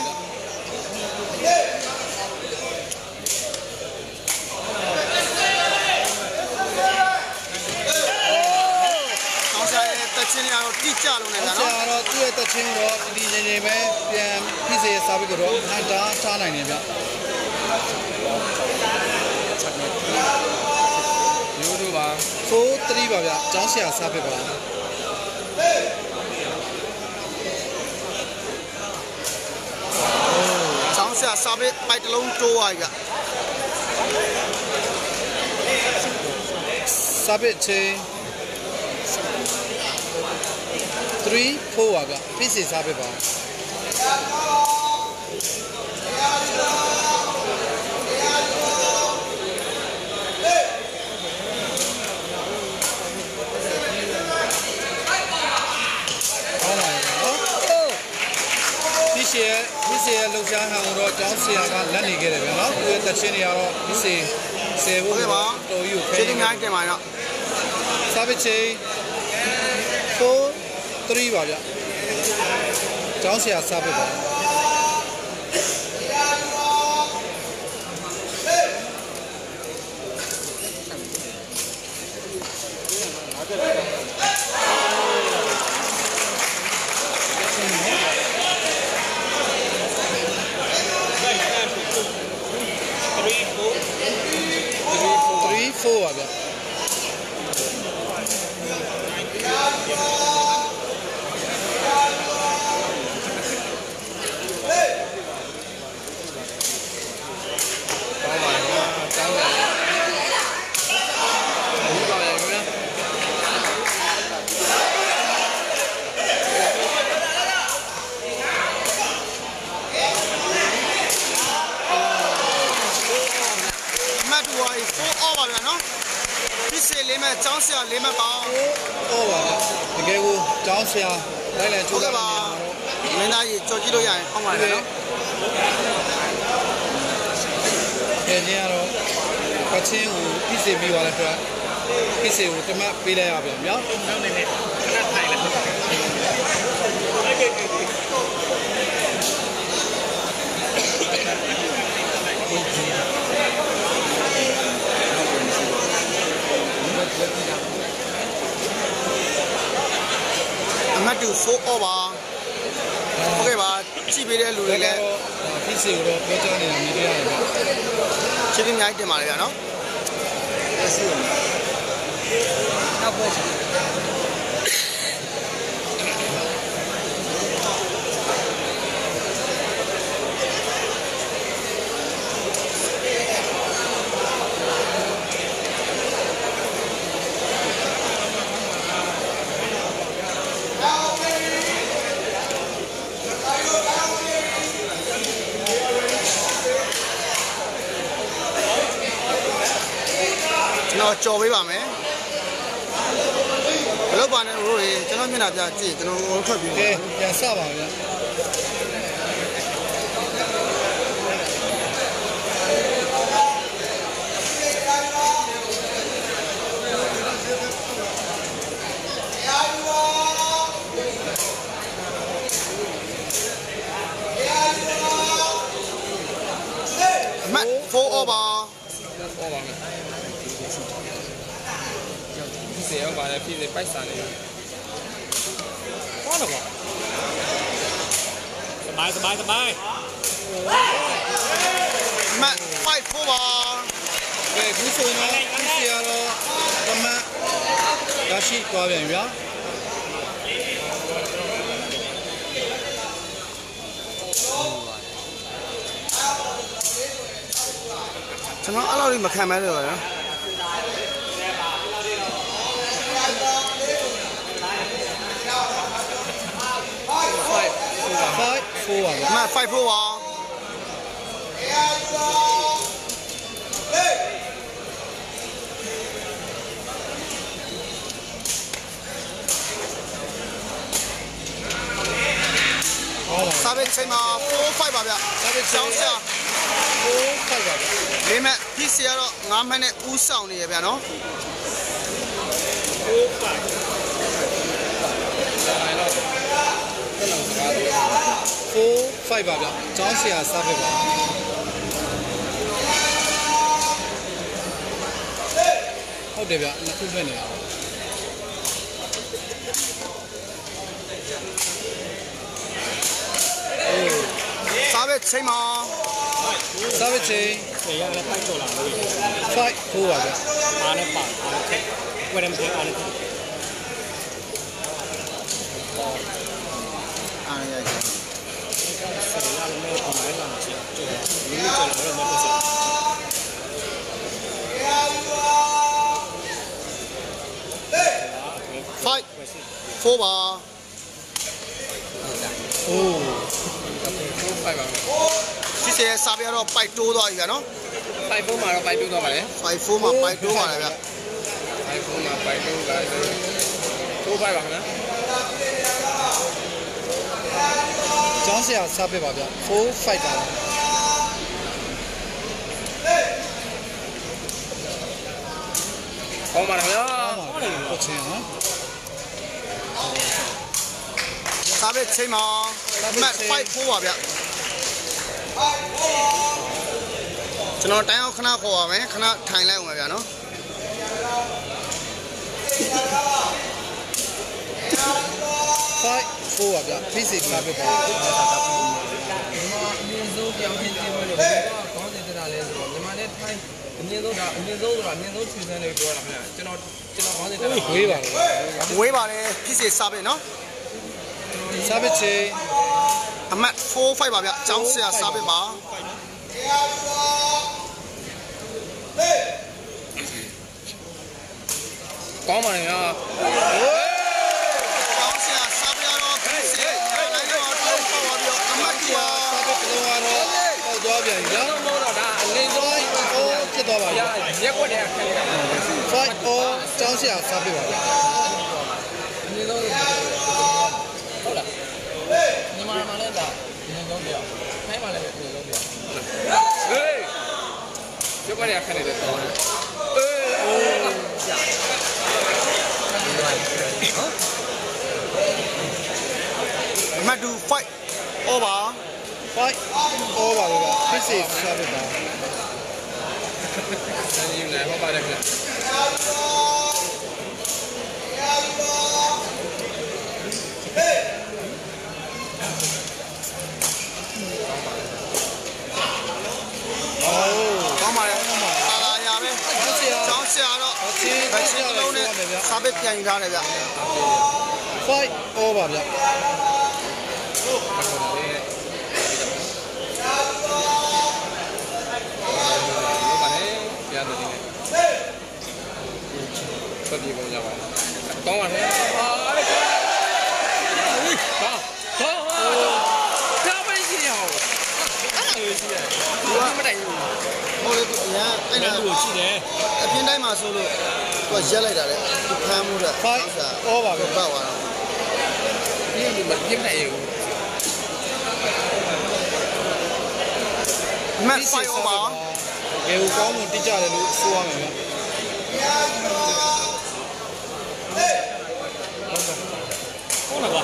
ကျောင်းဆရာရဲ့တက်ချင်းတွေကတော့တိကျလုံးနေတာဆနော်ရာတော့သူ့ရဲ့တက်ချင်းတော့ဒီနေနေပဲပြန်ဖြစ်စေစာပစ်ကတော့ဟန်တာထားနိုင်နေဗျရိုးတို့ပါ four three ပါဗျကျောင်းဆရာစာပစ်ပါကျောင်းဆရာစာပေပိုက်တစ်လုံးတိုးသွားပြီဗျစာပစ်ချင်း three four ပါဗျဖြစ်စေစာပစ်ပါ ကောင်းပါရဲ့နော်ဒီရှေ့ဒီရှေ့လှုပ်ရှားဟန်ကိုတော့ကျောင်းဆရာကလက်နေခဲ့တယ်ဗျာနော်သူရဲ့တက်ချင်းတွေကတော့ဒီစေဆယ်ဖို့ဟုတ်ကဲ့ပါတော်ကြီးကိုခဲကျေးဇူးများတင်ပါတော့စာပစ်ချင်း four three ပါဗျကျောင်းဆရာစာပစ်ပါthree four ပါဗျကောင်းပါခင်ဗျာကျောင်းတယ်ဘူးပါရဲ့ခင်ဗျာမတ်တူဝါfour off ပါဗျာနော်ဒီစေလေးမဲ့ចောင်းဆရာလေးမဲ့ပေါင်းဟောပါဗျတကယ်ကိုကျောင်းဆရာလိုက်လည်ချိုးဟုတ်ကဲ့ပါမင်းသားကြီးကြော်ကြည့်လို့ရရင်ဟောင်းပါတယ်နော်ကျေချင်းကတော့ကချင်းကိုပြည့်စည်ပြီးသွားတဲ့အတွက်ပြည့်စည်ကိုတမတ်ပေးလိုက်ရပြန်ဗျာနောက်နေနဲ့ခဏထိုင်လိုက်အမတ်တူfour over ဟုတ်ကဲ့ပါကြည့်ပေးတဲ့လူတွေလည်းပြည့်စည်ကိုတော့ပြောကြားနေတာမြင်ကြရတယ်ဗျာချစ်ပြီးအများကြီးတင်ပါတယ်ဗျာနော်နောက်ပွဲချင်ကျွန်တော်ကြော်ပေးပါမယ်ဘလို့ပါနေလို့လေကျွန်တော်မျက်နှာပြကြည့်ကျွန်တော်ထွက်ပြီးကဲပြန်စပါဗျာမတ်four over ဟောပါမယ်เสียมาเลยพี่เลยไปสั่นเลยว้าวเหรอสบายสบายสบายမတ်five four over ကဲခုဆိုရင်တော့ပြည့်စည်ရတော့တမတ်ရရှိသွားပြန်ဗျာကျွန်တော်အဲ့လိုကြီးမခံမဲလို့ပါနော် five four ပါဗျာမတ်five four over ဟောပါစာပေချိန်မှာfour five ပါဗျစာပေကျောင်းဆရာ four five ပါဗျာလေးမဲ့พี่เสียတော့nineမှတ်နဲ့ဦးဆောင်နေရဗျာနော် four five ဆိုင်တော့ဘယ်လိုစကားလဲ four five ပါဗျာကျောင်းဆရာစားပဲပါဟုတ်တယ်ဗျာနှစ်ခုပဲနေတာစာပေချိန်မှာစားပဲချင်းเสียแล้วไปตัวหลังเลย five four ပါဗျာอาเนี่ยปากอาเนี่ยเวลามันเทอาเนี่ยအားရရเสียแล้วไม่ทำให้เราเสียจุดนี้จุดเราไม่เสีย five four ပါโอ้ four five ပါพี่เสียစာပေကတော့ပိုက်တိုးသွားပြီဗျာနော် five fourမှာတော့ไปတူတော့ပါလေ five fourမှာပိုက်တိုးပါတယ်ဗျာ five fourမှာไปတူပါဆို four five ပါခင်ဗျာကျောင်းဆရာစားပဲပါဗျာ four five ပါဟောမှာခင်ဗျာဟုတ်ချင်းဟာစာပေချိန်မှာမတ်five fourပါဗျာကျွန်တော်တိုင်းအောင်ခဏခေါ်ပါမယ်ခဏထိုင်လိုက်အောင်ပါဗျာနော် five four ပါဗျာဖိစိစားပဲပါဒီမှာအမြင့်ဆုံးပြောင်းချင်းပြပွဲလို့ဘယ်တော့ခေါင်းစဉ်တက်တာလဲဆိုတော့မြန်မာနဲ့ထိုင်းအမြင့်ဆုံးဒါအမြင့်ဆုံးဆိုတာအမြင့်ဆုံးချွေစမ်းလေးပြောတာခင်ဗျာကျွန်တော်ကျွန်တော်ခေါင်းစဉ်တက်တာဝေးပါလေဝေးပါတယ်พี่เสียစာပေနော်စားပဲချင်းအမတ်four fiveပါဗျာကျောင်းဆရာစာပေပါကောင်းပါလေခင်ဗျာကျောင်းဆရာစာပေတော့พี่เสียလိုက်တော့တော့ပေါ့ပါဗျာအမတ်ကြီးစားပဲကတော့တော့သွားပြန်ပြီဗျာတော့တော့ဒါအလင်းဆုံးဟိုဖြစ်သွားပါရဗျာရက်ကွက်တဲ့အခက်အခဲ fight or ကျောင်းဆရာစားပေးပါဗျာအနည်းဆုံးဟုတ်လားညီမမှာလည်းဒါအနည်းဆုံးပြောခိုင်းမှာလည်းအနည်းဆုံးပြောဟေးရုပ်ကလေးခက်နေတယ်တော့အေးအိုးကြာမတ်တူ fight over fight or ပါဗျာဖြစ်စီစားပေးပါဆန်းကြီးလည်းဟောပါတယ်ခင်ကောင်းပါရဲ့ပါလာရပဲကျောင်းဆရာတော့ဘယ်ချင်းလုံးနဲ့စာပေပြန်ယူထားတယ်ဗျ fight or ပါဗျာဆက်ပြေကုန်ကြပါကောင်းပါနဲ့ဟာအဲ့ဒါဟာဟာဟာပဲရှိရအောင်အဲ့ဒါပဲရှိရဘူးမတိုင်ဘူးဟိုလေသူအရင်အဲ့ဒါလူကိုရှိတယ်အပြင်းတိုင်းမှာဆိုလို့သူကရက်လိုက်တာလေသူဖမ်းမှုတဲ့ fight or ပါဗျာပောက်သွားတာဒီလိုမပြင်းနိုင်ဘူးမတ် fight over ကဲဦးကောင်းမှုတိကျတယ်လို့ဆိုရမယ်ဗျာဟုတ်လားကွာ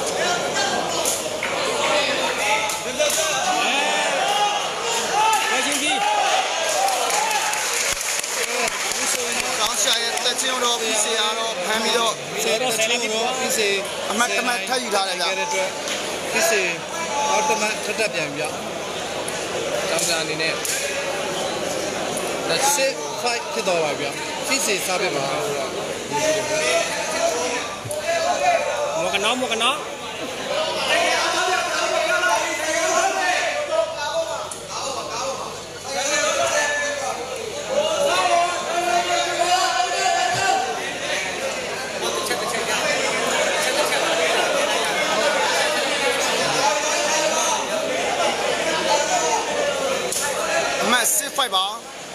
အဲချင်းကြီးကျောင်းဆရာရဲ့တက်ချင်းတော့ပြီးဆရာတော့ဖမ်းပြီးတော့ဆယ်တော့ဆယ်လေးတော့ဖြစ်စီအမတ်တမတ်ထပ်ယူထားတယ်ဗျတဲ့အတွက်ဖြစ်စီအော်တမတ်ထပ်တက်ပြန်ဗျာကျောင်းသားအနေနဲ့ that's it fight ဖြစ်တော့ပါဗျာဖြစ်စီစားပေးပါหมวกกันน็อกหมวกกันน็อกအမတ် six fight ပါ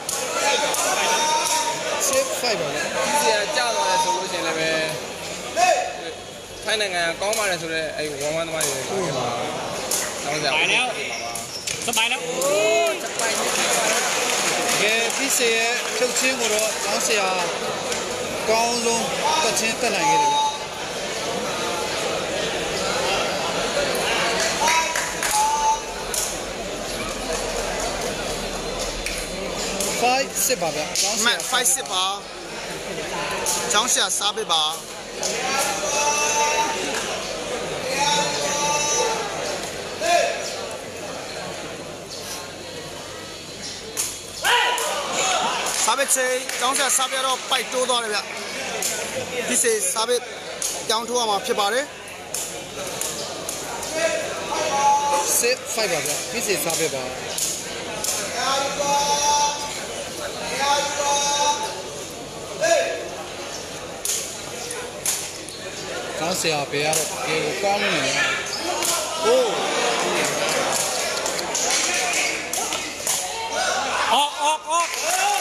six fight ပါဗျာဒီစီကကြာသွားတယ်ဆိုလို့ရှိရင်လည်းပဲထိုင်းနိုင်ငံကောင်းပါတယ်ဆိုတော့အဲ့ဝမ်ဝမ်သမားတွေကျောင်းသားสบายแล้วကဲဖြစ်စီရဲ့ထုတ်ချင်းကိုတော့ကျောင်းဆရာကောင်းဆုံးတက်ချင်းတက်နိုင်ခဲ့တယ်ဗျာ fight စစ်ပါဗျာကျောင်းအဆမရာတ် fight စစ်ပါကျောင်းဆရာစားပေးပါစားပေးချေကျောင်းဆရာစားပြတော့ပိုက်တိုးသွားတယ်ဗျဒီစေစားပေးကျောင်းထိုးရမှာဖြစ်ပါတယ် six fight ပါဗျာဖြစ်စီစားပေးပါကျောင်းဆရာပေးရတော့ကေကိုကောင်းနေတယ်ဟိုးออกออกออก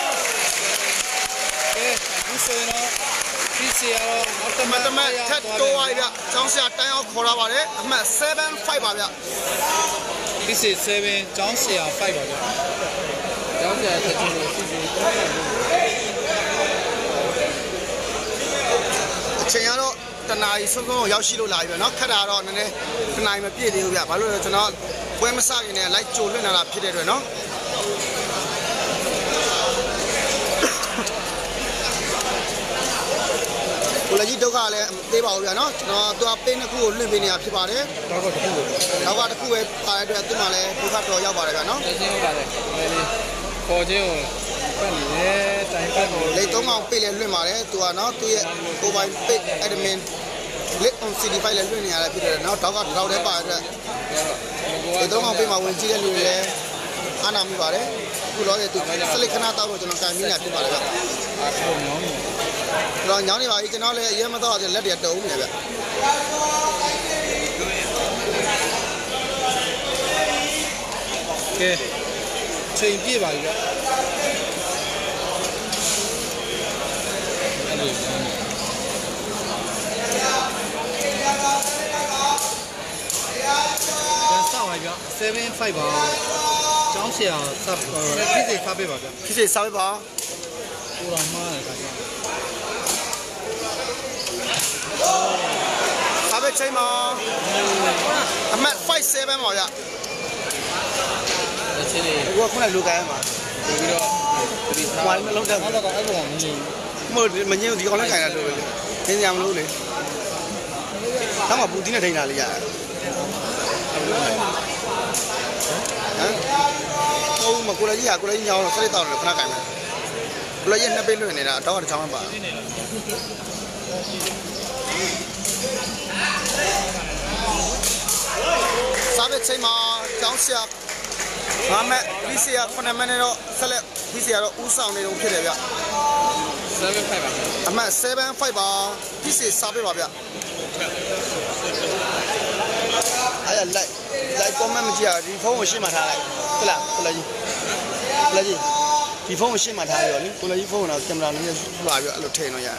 ကဲဒီဆိုရင်တော့ဖြစ်စီရတော့အော်တအမမတ်တ်တမတ်ထပ်တိုးသွားပြီဗျကျောင်းဆရာတန်းအောင်ခေါ်လာပါတယ်အမှတ် seven fight ပါဗျဖြစ်စီ seven ကျောင်းဆရာ fight ပါဗျာကျောင်းသားတက်ချင်းလို့ရှိရှိအချိန်ကတော့တနားရီဆုံးဆုံးရောက်ရှိလို့လာပြီဗျနော်ခက်တာတော့နည်းနည်းတနားရီမပြည့်သေးဘူးဗျဘာလို့လဲကျွန်တော်ပွဲမစခင်နဲ့လိုက်ကြိုလွှင့်လာတာဖြစ်တဲ့အတွက်နော်ကိုလည်းကြီးဒုက္ခလည်းသေးပါဘူးဗျာနော်ကျွန်တော်သူကပေးနှစ်ခုကိုလွှင့်ပေးနေတာဖြစ်ပါတယ်တော့တော့တခုလို့နောက်ကတစ်ခုပဲပါတဲ့အတွက်သူ့မှာလည်းဒုက္ခတော်ရောက်ပါတယ်ဗျာနော်တက်ချင်းဟုတ်ပါတယ်လေလေပေါ်ချင်းကိုပတ်နေတယ်တိုင်ပတ်နေလေသုံးကောင်ပေးလည်းလွှင့်ပါတယ်သူကနော်သူ့ရဲ့ mobile page admin လက် on စီ ဒီ file လည်းလွှင့်နေရတယ်ဖြစ်တယ်နော်တော့ကတော့လည်းပါတဲ့အတွက်လေသုံးကောင်ပေးမှာဝင်ကြည့်တဲ့လူတွေလည်းအားနာမိပါတယ်အခုလောတဲ့သူစလိခဏတောက်လို့ကျွန်တော်ကန်ပြီးနေတာဖြစ်ပါတယ်ဗျအားထုတ်ညောင်းနေကျွန်တော်ညောင်းနေပါပြီကျွန်တော်လည်းအရင်မတော့လက်တွေတုံးနေဗျကဲချိန်ပြည့်ပါပြီဗျတွေဆောက်ပါဗျာ seven five ပါကျောင်းဆရာစပ်ဖြစ်စေစားပေးပါဗျာဖြစ်စေစားပေးပါကိုတော်မှားတယ်ခါကျစားပေးချိန်မှာအမှတ်five sevenပါဗျာတစ်ချင်းလေးကိုကခုနလူကိုင်းမှာပြီးတော့ဒီစားဝိုင်းမလုံးတက်အဲ့တော့အဲ့ကောင်မင်းမဟုတ်မငင်းဒီကောင်လည်းခိုင်တာလို့ပဲလေသင်ကြမလို့လေတော့မှပူတီးနဲ့ထိန်တာလေးရတယ်ဟမ်ဟုတ်မကိုလည်းကြီးကကိုလည်းကြီးညောင်းတော့ဆက်လက်တော့ခဏခိုင်မယ်ကိုလည်းကြီးနှစ်ပိတ်လွှင့်နေတာတော့တစ်ချောင်းမှပါစားပဲချိန်မှာကျောင်းဆရာငါမဲ့ဒီဆရာခုနှစ်မိနစ်တော့ဆက်လက်ဒီဆရာတော့ဦးဆောင်နေတော့ဖြစ်တယ်ဗျ seven five ပါအမှတ်seven fiveပါဒီစီစားပေးပါဗျအဲ့ရလိုက်လိုက် comment မကြည့်ရဒီဖုန်းကိုရှင်းမှထားလိုက်ဟုတ်လားကိုလည်းကြီးကိုလည်းကြီးဒီဖုန်းကိုရှင်းမှထားရောလေကိုလည်းကြီးဖုန်းကတော့ကင်မရာနဲ့လာပြီးအဲ့လိုထိန်တော့ရတယ်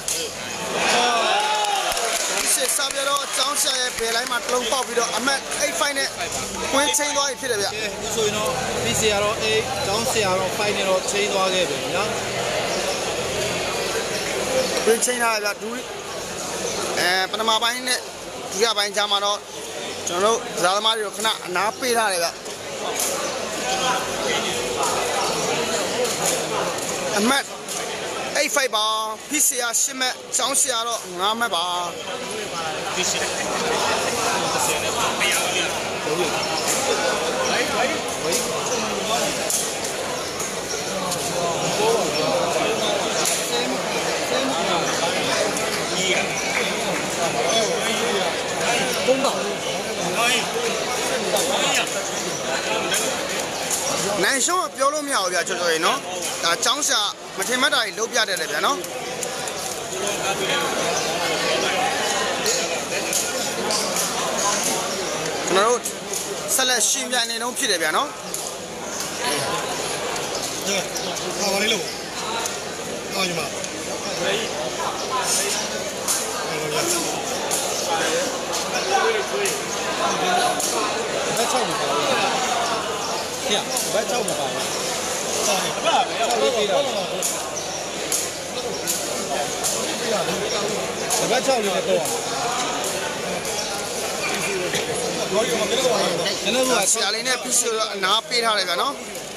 ဒီစီစားပြတော့အကြောင်းဆရာရဲ့ဘယ်လိုင်းမှာတလုံးပေါက်ပြီးတော့အမှတ်eight fiveနဲ့ဝင်းချင်းသွားပြီဖြစ်တယ်ဗျဒီဆိုရင်တော့ဒီဆရာတော့eightကျောင်းဆရာတော့fiveနဲ့တော့ချိန်သွားခဲ့ပြီနော်ဝင်းချင်းထားရဗျဒူးအဲပထမပိုင်းနဲ့ဒုတိယပိုင်းကြားမှာတော့ကျွန်တော်တို့ဇာသမားတွေကိုခဏအနားပေးထားတယ်ဗျအမှတ်eight fiveပါဖိစီယာရှစ်မှတ်ကျောင်းဆရာတော့nineမှတ်ပါဖိစီနိုင်ရှုံးပြောလို့မရဘူးဗျာချွတ်ချွတ်ရေနော်ဒါចောင်းဆရာမထင်မှတ်တာကြီးလုံးပြတယ်လေဗျာနော်ကျွန်တော်တို့ဆက်လက်ရှင်းပြနေတော့ဖြစ်တယ်ဗျာနော်ဟာပါလေးလို့ဟောညီမဘက်ချောက်မှာပါဗျာဟဲ့ဘက်ချောက်မှာပါဗျာဆောက်လေးပေးတာဘက်ချောက်လေးနဲ့တော့ကျွန်တော်ကဆရာလေးနဲ့ဖိစီတော့အနားပေးထားတယ်ဗျာနော်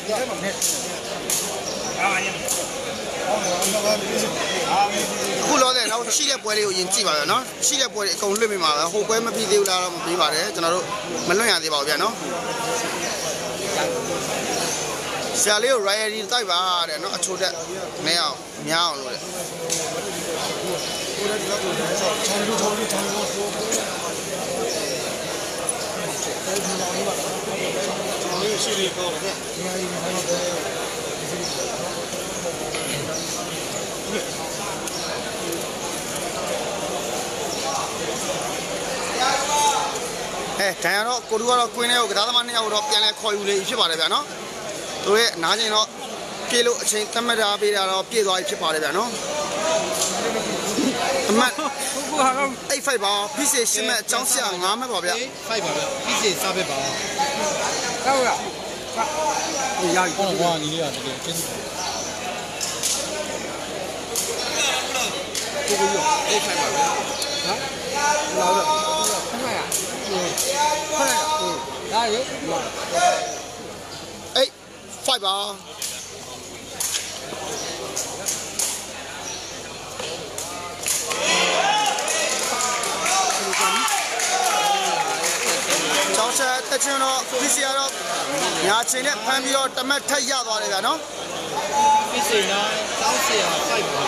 ခုလောတဲ့နောက်ရှိတဲ့ပွဲလေးကိုယင်ကြည့်ပါဗျာနော်ရှိတဲ့ပွဲတွေအကုန်လွှင့်ပေးပါပဲဟိုပွဲမပြီးသေးဘူးလားတော့မပြီးပါတယ်ကျွန်တော်တို့မလွှင့်ရသေးပါဘူးဗျာနော်ဆရာလေးကို royalty တိုက်ပါတဲ့နော်အချိုတက်မင်းအောင်များအောင်လို့တဲ့ရှိလေးကောင်းတယ်အဲတန်ရတော့ကိုတူကတော့ကွင်းထဲကိုကစားသမားနှစ်ယောက်တော့ပြန်လဲခေါ်ယူလေဖြစ်ပါတယ်ဗျာနော်တို့ရဲ့နားကျင်တော့ပြေလို့အချိန်သတ်မှတ်ထားပေးတာတော့ပြည့်သွားပြီဖြစ်ပါတယ်ဗျာနော်အမှတ်ကိုဟာတော့ eight fiveပါဖိစေရှင်းမဲ့အကြောင်းဆရာnineမှတ်ပါဗျာ fiveပါဗျာဖိစေစားပဲပါဟုတ်လားရပြီဟောညီလေးကတကယ်ကျင်းကိုကိုရောeight fiveပါဗျာဟမ်လာတော့ခဏရခဏရဒါရုပ် eight fiveပါကျောင်းဆက်တက်ချင်းတော့ဖိစီရတော့ညာချင်းနဲ့ဖမ်းပြီးတော့တမတ်ထက်ရသွားတယ်ဗျာနော်ဖိစေနာကျောင်းဆရာfiveပါ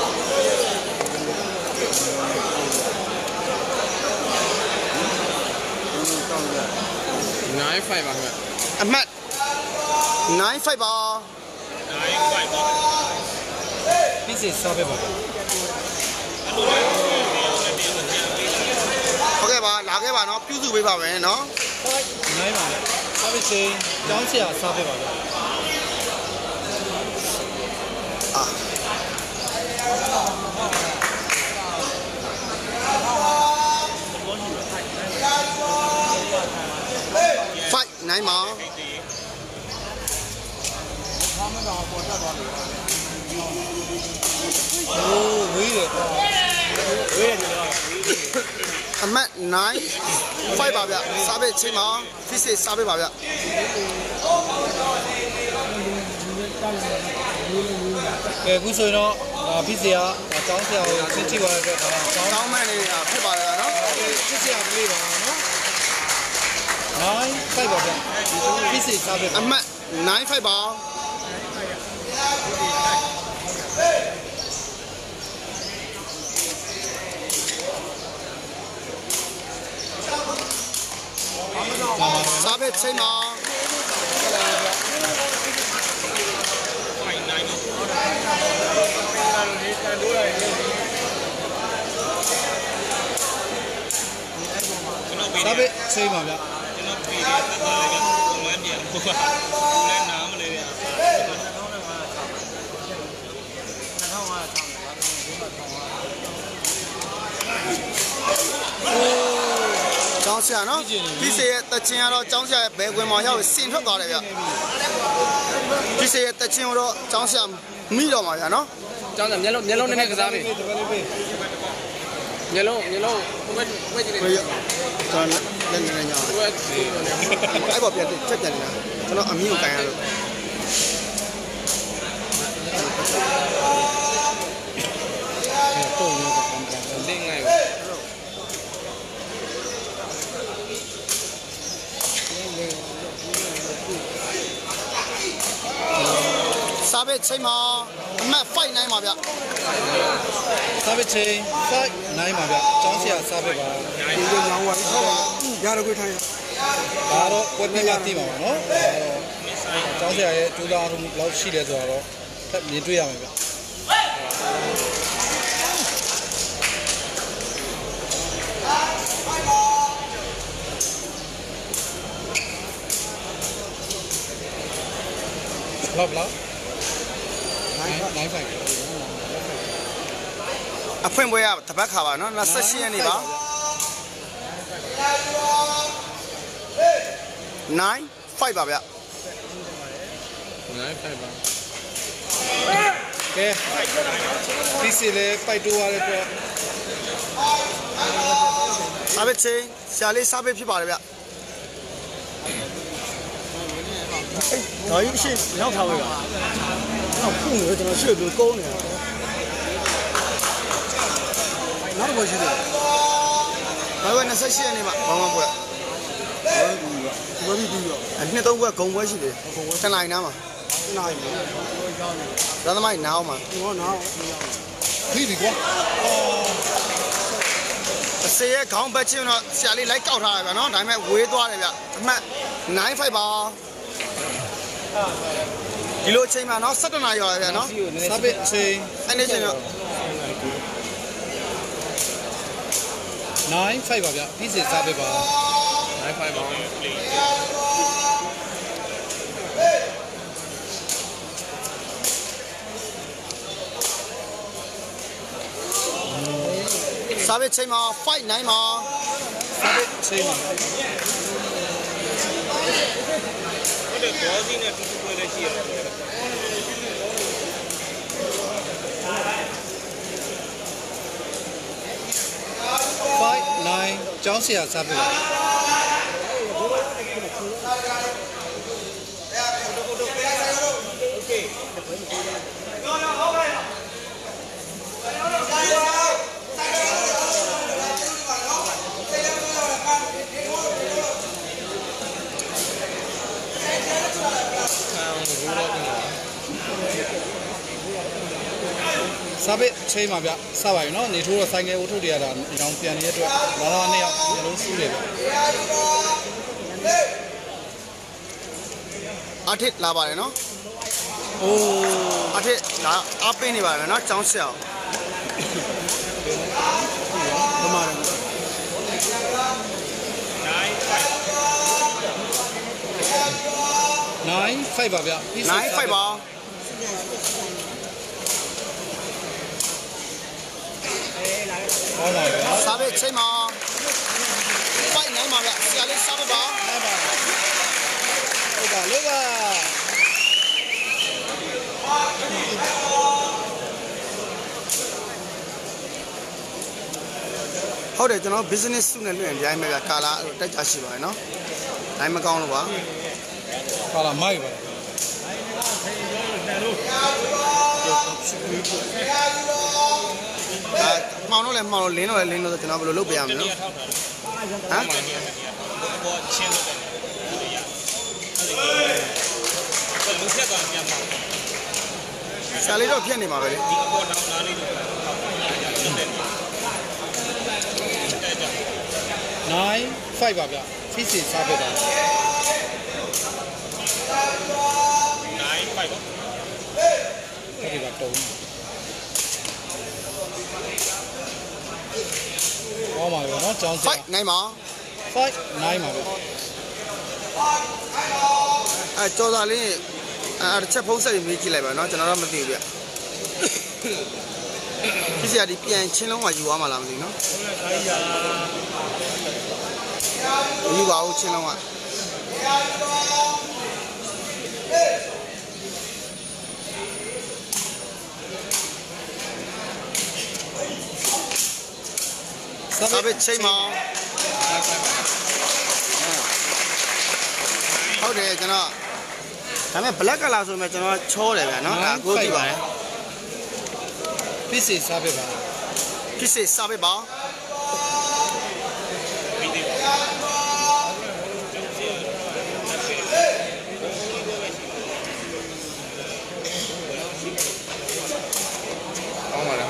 nine fiveပါခင်ဗျအမှတ်nine fiveပါ nine fiveပါဖိစေစားပဲပါဟုတ်ကဲ့ပါလာခဲ့ပါနော်ပြုစုပေးပါမယ်နော်နိုင်ပါနဲ့စားပဲချင်းကျောင်းဆရာစားပဲပါဗျာအာမှာโอ้ဝေးတယ်ဝေးတယ်အမှတ်nine five ပါဗျစားပဲချိန်မှာ fish စားပဲပါဗျကဲအခုဆိုရင်တော့ဒါဖိစီကအကြောင်းဆရာကိုသင်ကြည့်ပါရတဲ့အတွက်ဒါအကြောင်းတောင်းမှန်နေတာဖြစ်ပါလားနော်ဖိစီကကလေးပါနော်nine five ပါဗျဖိစီစားပဲအမှတ်nine fiveပါစားပဲချိန်မှာစားပဲချိန်ပါဗျကျွန်တော်ပြည်တယ်သက်သာလေးကပုံမှန်ပြန်ပို့ပါဘူးလဲနားမလဲတဲ့အားကျောင်းဆရာနော်ဒီစေရဲ့တချင်းကတော့ကျောင်းဆရာရဲ့ဘယ်ကွင်မှာရောက်စင်ထွက်သွားတယ်ဗျဒီစေရဲ့တချင်းတော့ကျောင်းဆရာမိတော့မှာဗျာနော်ကျောင်းသားမျက်လုံးမျက်လုံးနဲ့ကစားပြီမျက်လုံးမျက်လုံးဘယ်ဘယ်ကြည့်လဲဘယ်ရကျွန်တော်လည်းနေနေညာဘယ်ကြည့်လဲအဲ့ပေါ်ပြန်ချက်ပြန်နေတာကျွန်တော်အမြင့်ကိုကန်ရလို့လင်းငယ်စားပဲချိန်မှာအမှတ်five nineပါဗျစားပဲချိန်five nineပါဗျအကြောင်းဆရာစားပဲပါဒီလိုညောင်းသွားဟုတ်ပါရတော့ကိုထိုင်ရဒါတော့ဝက်ပြကသိပါပါနော်ဒါတော့အကြောင်းဆရာရဲ့ကျိုးသားမှုဘယ်လောက်ရှိလဲဆိုတော့ထပ်မြင်တွေ့ရမယ်ဗျလောက်လောက်nine five အဖွင့်ပွဲရတပတ်ခါပါနော်twenty-eightရက်နေ့ပါnine fiveပါဗျ nine five ပါကဲဒီစီလေးပိုက်တိုးရတဲ့အတွက်စားပဲချိန်ဆရာလေးစားပဲဖြစ်ပါတယ်ဗျဒါကြီးအရှိရောက်ထားပါဗျနောက်ဖုန်းကိုကျွန်တော်ရှေ့ပြီးကုန်းနေတာနောက်တော့ရှိတယ်ဘာလို့twenty-eightရက်နေ့မှာဘောင်းမပွဲဘာပြီးပြီးရောအနှစ်သုံးပွဲဂုံပွဲရှိတယ်တနင်္လာနေ့နားမှာတနင်္လာနေ့ဒါသမိုင်းနားအောင်မှာဟောနားပြီးပြီကွာအစေရဲ့ခေါင်းဘက်ချင်းတော့ဆရာလေးလိုက်ကောက်ထားတယ်ဗျာနော်ဒါပေမဲ့ဝေးသွားတယ်ဗျအမှတ်nine fiveပါဒီလိုအချိန်မှာနော်sevenနာရီပါဗျာနော်စားပဲချိန်အဲ့ဒီချိန်တော့ nine five ပါဗျဒီစီစားပဲပါ nine five ပါစားပဲချိန်မှာfive nineမှာစားပဲချိန်ပါဟုတ်တယ်ဘောစီနဲ့တူတူပွဲလည်းရှိရတယ် five nine ကျောင်းဆရာစားပဲပါ စားပဲချိန်ပါဗျစပါပြီနော်နေထိုးတော့ဆိုင်ကယ်အိုးထုတ်တွေရတာတောင်ပြန်နေတဲ့အတွက်လာလာနှစ်ယောက်မျိုးလုံးစုတယ်ဗျအထစ်လာပါတယ်နော်အိုးအထစ်လာအပင်းနေပါတယ်နော်ကျောင်းဆရာဘယ်မှာလဲ nine five ပါဗျ nine fiveပါဟောပါဗျာစားပဲချိန်မှာfive nineပါဗျဆရာလေးစားပါပါလိုက်တာလို့ပါဟုတ်တယ်ကျွန်တော် business စုနဲ့လွှင့်ပြန်မယ်ဗျာကာလာတက်ကြရှိပါတယ်နော်နိုင်မကောင်းလို့ပါကာလာမိုက်ပါအာမှောင်တော့လည်းမှောင်လို့လင်းတော့လည်းလင်းလို့ကျွန်တော်ဘယ်လိုလုပ်ပြရမလဲနော်ဟမ်ဆာလေးတော့ဖြတ်နေမှာပဲလေ nine five ပါဗျဖိစီစားပြတာ nine five ပါအဲ့ဒီကတုံးဟောမှာပဲเนาะကျောင်းစရာ fight နိုင်ပါ five nine ပါဗျအဲကြော်သားလေးအဲတစ်ချက်ဖုံးဆက်ပြီးမေးကြည့်လိုက်ပါနော်ကျွန်တော်တော့မသိဘူးဗျဖြစ်စရာဒီပြန်ချင်းလုံးကယူသွားမှလားမသိဘူးနော်ယူပါဦးချင်းလုံးကစားပဲချိန်မဟုတ်တယ်ကျွန်တော်ဒါပေမဲ့ black color ဆိုရင်ကျွန်တော်ချောတယ်ဗျာနော်ဒါကိုကြည့်ပါတယ်ဖိစီစားပြပါဖြစ်စေစားပဲပါကောင်းပါလား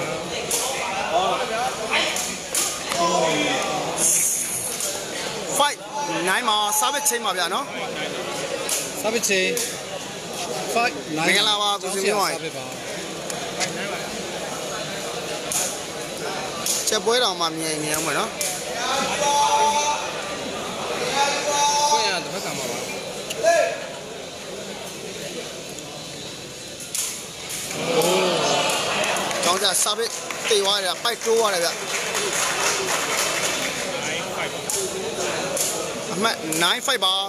fight နိုင်မှာစားပဲချိန်ပါဗျာနော်စားပြချေfive nine မင်္ဂလာပါကိုစင်မြောင်းချက်ပွဲတော်မှာမြင်မြင်အောင်မယ်နော်ခွင့်ရတစ်ဖက်ကမှာပါကျောင်းကြစားပဲတေးသွားတယ်ပိုက်တိုးရတယ်ဗျအမှတ်nine fiveပါ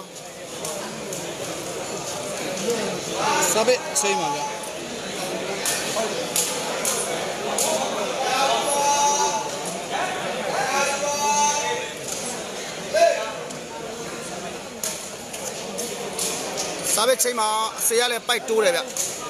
စားပြချိန်ပါဗျစားပဲချိန်မှာအစေရလည်းပိုက်တိုးတယ်ဗျ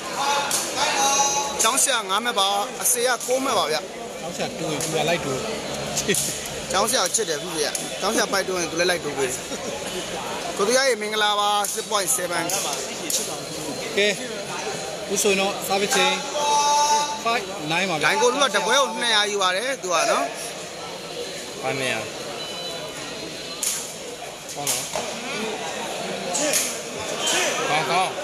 ကျောင်းဆရာnineမှတ်ပါအစေရnineမှတ်ပါဗျနောက်ဆက်တူရင်သူကလိုက်တူကျောင်းဆရာချစ်တယ်ပြီဗျကျောင်းဆရာပိုက်တိုးရင်သူလည်းလိုက်တိုးပေးကိုသူရရဲ့မင်္ဂလာပါ six point seven ကဲဦးဆိုတော့စားပြချိန်five nine ပါဗျဂိုင်းကိုလူကတပွဲကိုtwo hundredယူပါတယ်သူကနော်ဘာနေရဟောနော်ကောင်းကောင်း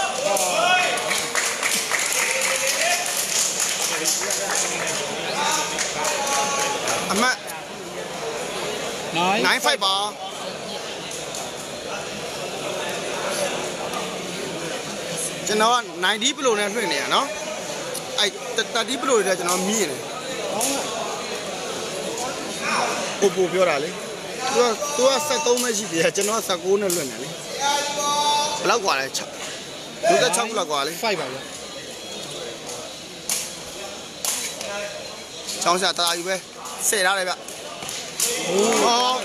အမှတ် nine nine fiveပါကျွန်တော်ကninetyပလိုနဲ့လွှင့်နေရနော်အဲ့thirtyပလိုတွေကျွန်တော်မြင်တယ်ပို့ပို့ပြောတာလေသူကသူကseventeenပဲရှိသေးတယ်ကျွန်တော်ကnineteenနဲ့လွှင့်တယ်လေဘယ်လောက်กว่าလဲsix fifty-sixလောက်กว่าလေ fiveပါဗျကျောင်းဆရာတရာယူပဲဆယ်ထားတယ်ဗျဟော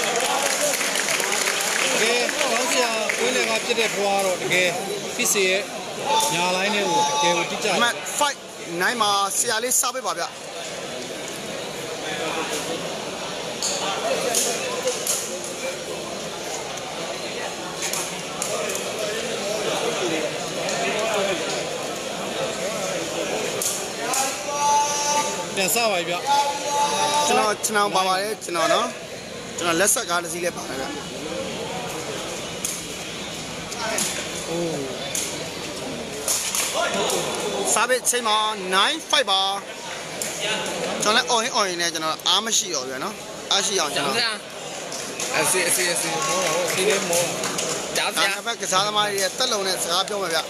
ကဲကျောင်းဆရာဝင်းလေကပြစ်တဲ့ဘွားတော့တကယ်ဖိစီရဲ့ညာလိုင်းနဲ့ကိုတကယ်ကိုတိကျတယ်အမှတ်five nineမှာဆရာလေးစားပေးပါဗျပြန်စားပါဗျကျွန်တော်ကျွန်တော်ပါပါတယ်ကျွန်တော်နော်ကျွန်တော်လက်ဆက်ကားတစ်စီးလေးပါတယ်ဗျအိုးစားပေးချိန်မှာnine fiveပါကျွန်တော်လည်း on in on in နဲ့ကျွန်တော်အားမရှိတော့ဗျနော်အားရှိအောင်ကျွန်တော်အစီအစီအစီမောတော့စီလေးမောကြားစရာဘက်ကစားသမားတွေတက်လုံနဲ့စကားပြောမယ်ဗျ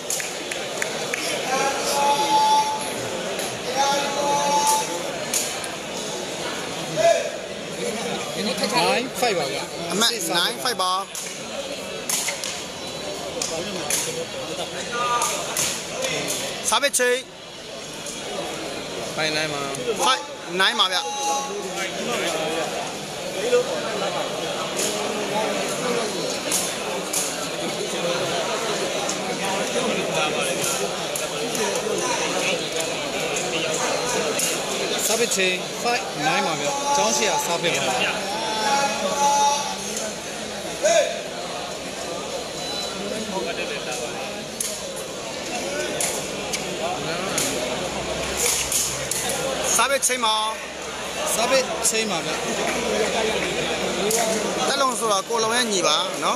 nine fiveပါဗျအမှတ်nine fiveပါစားပစ်ချိန်ဖိုင်နိုင်မှာ five nine ပါဗျစားပစ်ချိန် five nine ပါဗျကျောင်းရှိရစားပစ်ပါစားပစ်ချိန်မှာစားပစ်ချိန်ပါဗျတက်လုံးဆိုတာကိုလုံးရဲ့ညီပါနော်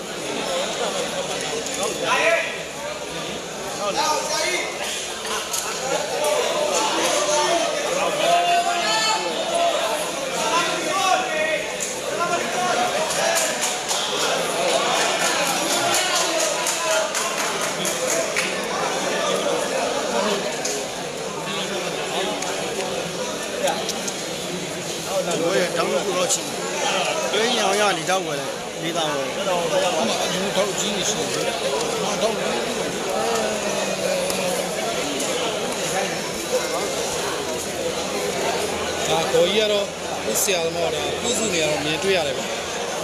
我也当了不少钱，所以要让你找过来，你当我。 你找几年时间？找。啊，可以啊，咯，不是啊，么的，不是你啊，面对啊，嘞吧。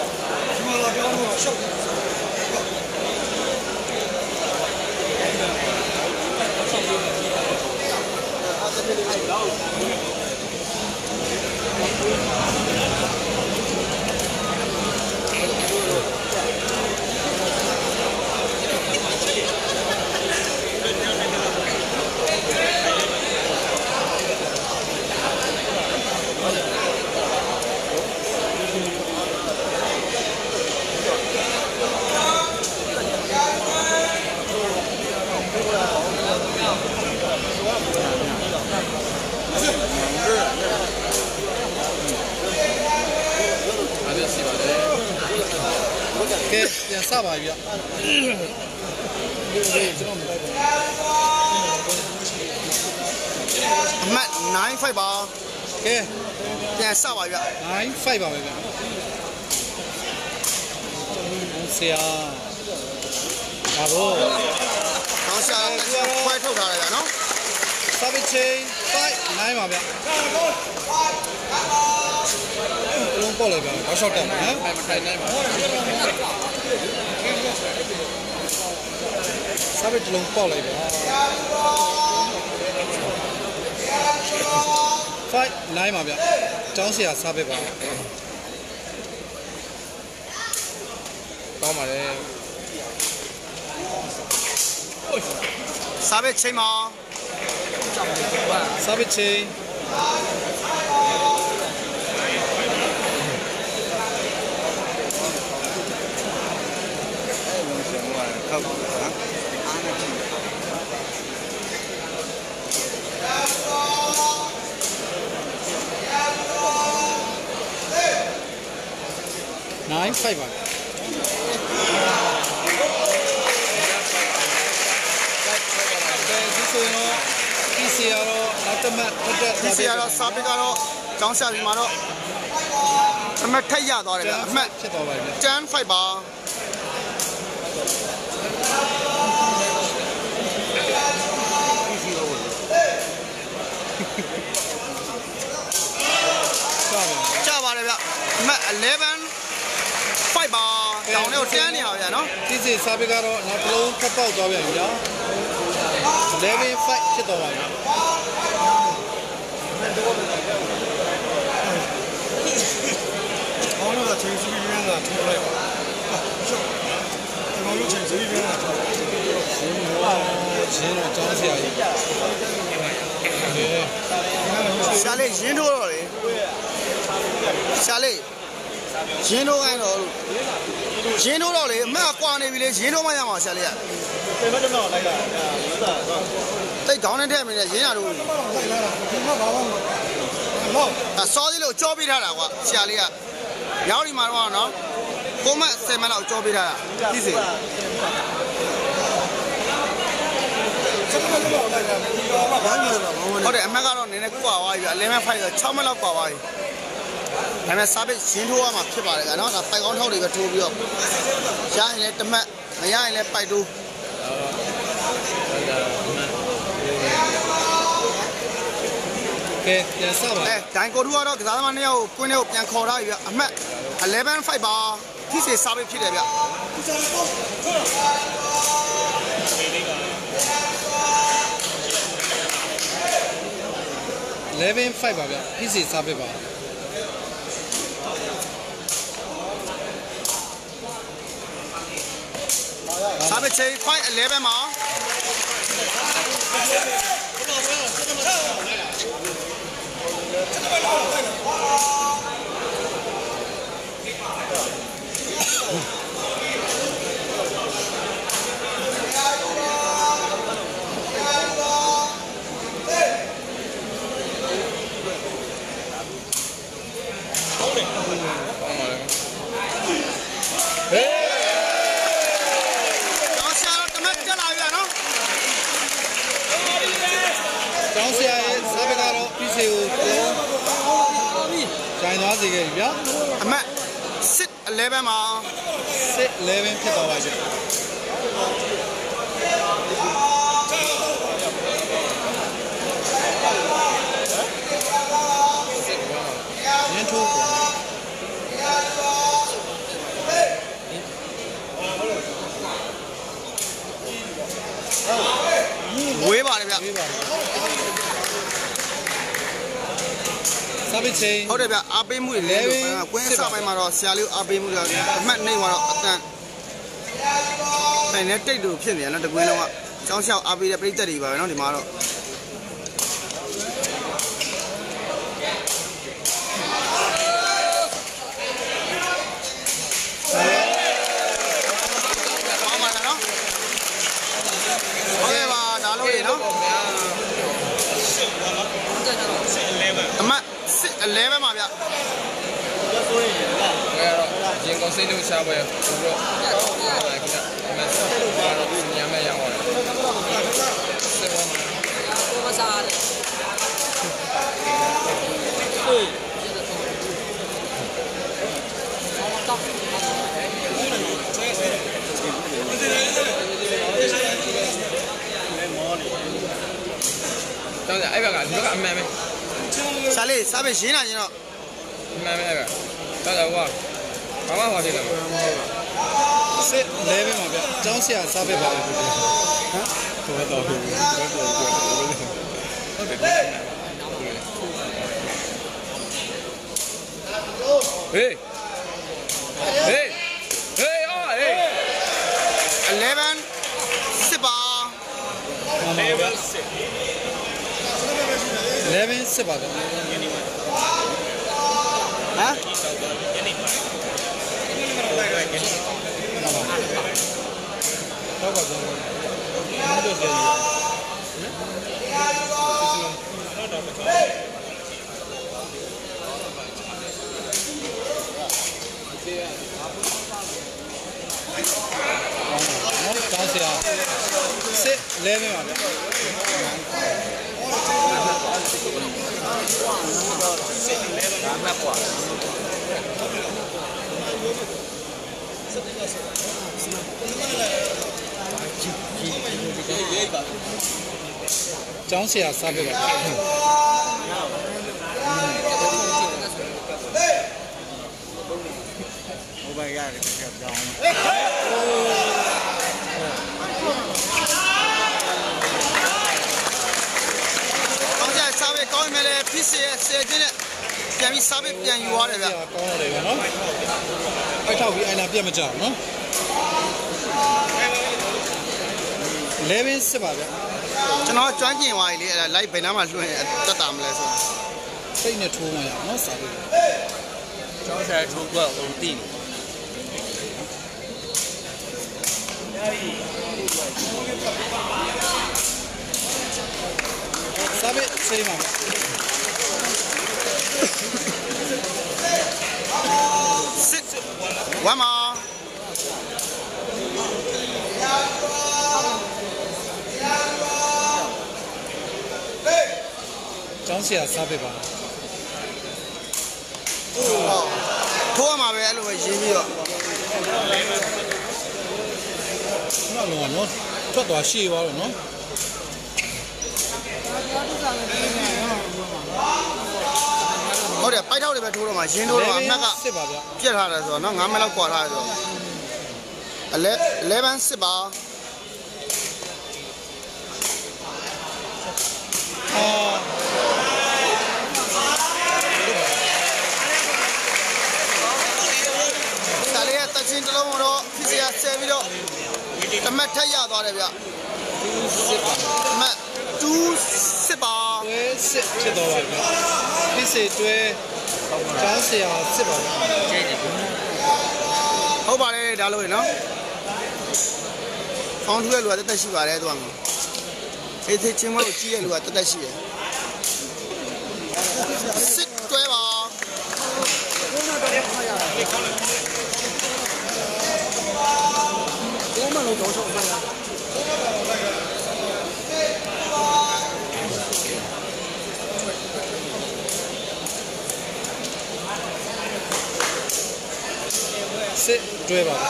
ကဲပြန်စပါပြီဗျအမှတ်nine fiveပါကဲပြန်စပါဗျ nine fiveပါပဲဗျဆရာဒါတော့တောင်းရှာခွဲထုတ်ထားလိုက်ဗျနော်စားပစ်ချိန်five nineပါဗျလုံးပေါ့လိုက်ဗျဘာရှော့တက်နော်ဖိုင်မထိုင်နိုင်ပါစားပစ်လုံးပေါ့လိုက်ဗျfive nineပါဗျကျောင်းဆရာစားပစ်ပါကောင်းပါလေစားပစ်ချိန်မှာစားပစ်ချိန်ဟုတ်ပါဘူးနော် nine fiveပါဒီဆိုရင်ဒီစီရတော့နောက်တစ်မှတ်ထွက်တဲ့ဒီစီရတော့စားပစ်ကတော့ကျောင်းဆရာကြီးမှာတော့အမှတ်ထက်ရသွားတယ်ဗျအမှတ်ဖြစ်သွားပါပြီ ten fiveပါကြပါလေဗျအမှတ်eleven fiveပါတောင်းလေးကိုတန်းနေအောင်ဗျာနော်ဒီစီစားပစ်ကတော့နောက်တစ်လုံးဖက်ပေါက်သွားပြန်ပြီနော်eleven fiveဖြစ်သွားပါပြီဘောလုံးကချိန်စီးပြီးပြန်လာထိုးလိုက်ပါဘောလုံးချိန်စီးပြီးပြန်လာထိုးလိုက်ရှင်းတော့ကျောင်းဆရာကြီးရှာလေးရင်းထိုးတော့လေရှာလေးရင်းထိုးခိုင်းတော့ရင်းထိုးတော့လေအမှတ်ကွာနေပြီလေရင်းထိုးမှရမှာရှာလေးကပြန်မတော့လိုက်တာတိတ်ခေါင်းနဲ့ထည့်မိနေရင်းရတော့ဒီမှာဘာမှမဟုတ်ဒါစောသေးလို့ကြောပေးထားတာကွာရှာလေးကရောက်ဒီမှာတော့နော်ကိုမဆယ်မလောက်ကြောပေးထားတာသိစေဟုတ်တယ်အမှတ်ကတော့နည်းနည်းကွာသွားပြီဗျeleven fiveဆိုsixမှတ်လောက်ကွာသွားပြီဒါပေမဲ့ service ရင်းထိုးရမှာဖြစ်ပါတယ်ကနော်ဒါပိုက်ကောင်းထောက်တွေပဲထိုးပြီးတော့ရရင်လည်းတစ်မှတ်မရရင်လည်းပိုက်တူးကဲပြန်စပါအဲဒိုင်ကိုတူကတော့ကစားသမားနှစ်ယောက်ကိုကွင်းထဲကိုပြန်ခေါ်ထားပြီဗျအမှတ်eleven fiveပါဖြစ်စေစားပေးဖြစ်တယ်ဗျ eleven five ပါဗျဖိစီစားပေးပါစားပေးချေ five eleven မှာကျောင်းဆရာရဲ့စားပေးကတော့ဖိစီကိုဂျိုင်းသွားစေခဲ့ပြီဗျအမှတ်six elevenမှာsix elevenဖြစ်သွားပါပြီရင်းထိုးဝေးပါတယ်ဗျဝေးပါတယ်စားပေးချင်းဟုတ်တယ်ဗျအားပေးမှုတွေလဲလို့ကွင်းစပိုင်းမှာတော့ဆရာလေးအားပေးမှုတွေအမှတ်နှိမ့်သွားတော့အတန်တိုင်းနဲ့တိတ်တူဖြစ်နေတယ်နော်တကွင်းလုံးကကျောင်းလျှောက်အားပေးတဲ့ပြိတ္တတွေပါပဲနော်ဒီမှာတော့အမှတ်six elevenပါဗျ။ဆိုရင်လည်းရင်ကောင်းစိတ်လို့ရှားပွဲပြီးတော့ဟုတ်ကဲ့အမှတ်တော့ညမဲ့ရအောင်။စေဘောကိုမစားတယ်။ဟေးတောင်းကြအဲ့ဘက်ကဒီဘက်ကအမှန်ပဲစားလေးစားပဲရင်းလာရင်တော့အမှန်ပဲအဲ့ဘက်တောင်းကြကွာဘာမှမဟုတ်သေးဘူးစစ်လဲပဲမှာဗျကျောင်းဆရာစားပဲပါဟမ်တော်တော်ဟုတ်ပြီတော်တော်ဟုတ်တယ်ဟေးဟေးဟေးအော်ဟေးelevenစစ်ပါelevenစစ်elevenစစ်ပါတော့ဟမ်ညနေမှာညနေမှာတော့ပါတော့မတို့တယ်ကျောင်းဆရာစစ်လဲမယ်ပါဗျစစ်လဲမယ်ဒါမှကွာကျောင်းဆရာစားပြပါဟိုဘက်ရတယ်ကြောင်းကျောင်းဆရာစားပြကောင်းမယ်လေဖြစ်စေစေခြင်းနဲ့ပြန်ပြီးစားပြပြန်ယူရတယ်ဗျကောင်းတယ်ဗျနော်အဲ့ထောက်ပြီးအိုင်လာပြတ်မကြဘူးနော်elevenစစ်ပါဗျကျွန်တော်ကျွမ်းကျင်သွားပြီလေအဲ့ဒါ live ဘယ်နှမှာလွှင့်တက်တာမလဲဆိုစိတ်နဲ့ထိုးမှရအောင်နော်စားပြကျောင်းဆရာထိုးကွက်ဟိုတိစားပြစိတ်မှာစစ်ဝမ်းမကျောင်းဆရာစားပြပါထိုးရမှာပဲအဲ့လိုပဲရင်းပြီးတော့那龙啊，喏，这多细哇了喏。 好的，白头的别抽了嘛，新抽了嘛，那个接他的时候，那俺们那挂他的时候，来来班十八。 哦。 下来得钱这种么子，皮鞋塞不了，他妈太压到了别。妈，都十八。 对，十十多万。皮鞋对，张鞋啊，十八。 好吧嘞，大路呢？放出来路得得十八来多嘛。这次今晚有几个路得得十。十对吧？我们路多少分呀？ 十对吧？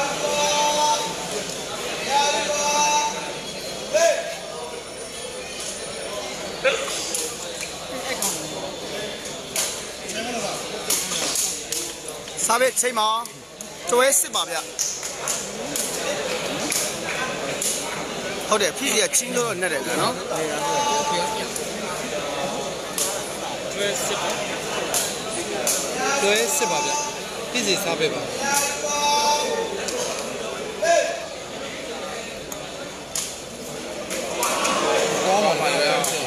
三百七毛，作为十八票。好的，皮鞋轻到那来了，喏。 对，十八票，皮鞋三百吧。我往哪边去？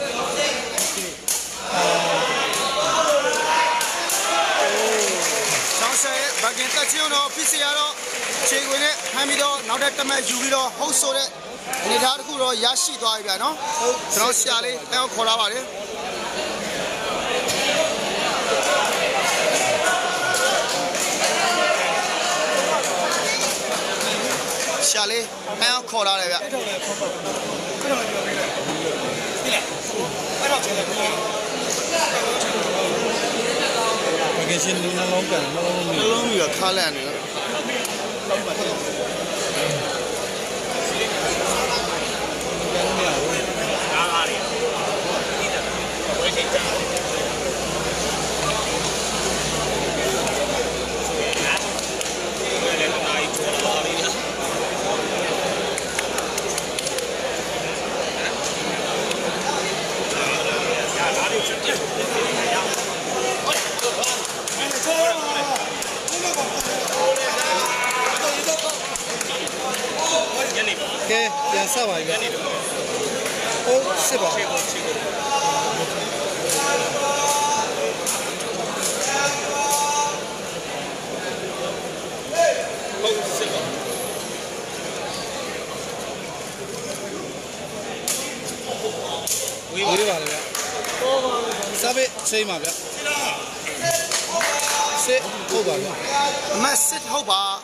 ဘာကင်တက်ချင်းတော့ဖြစ်စီရတော့ခြေခွင်နဲ့ဖမ်းပြီးတော့နောက်ထပ်တမက်ယူပြီးတော့ဟုတ်ဆိုတဲ့အနေထားတစ်ခုတော့ရရှိသွားပြီဗျာနော်ကျွန်တော်ရှာလေးအဲခေါ်လာပါတယ်ရှာလေးအဲခေါ်လာတယ်ဗျ给新农那老干那老米， 那老米要卡烂的。 给两三万一个，哦，是吧？五百吧，这边。三百七嘛边。十好吧边。 买十好吧。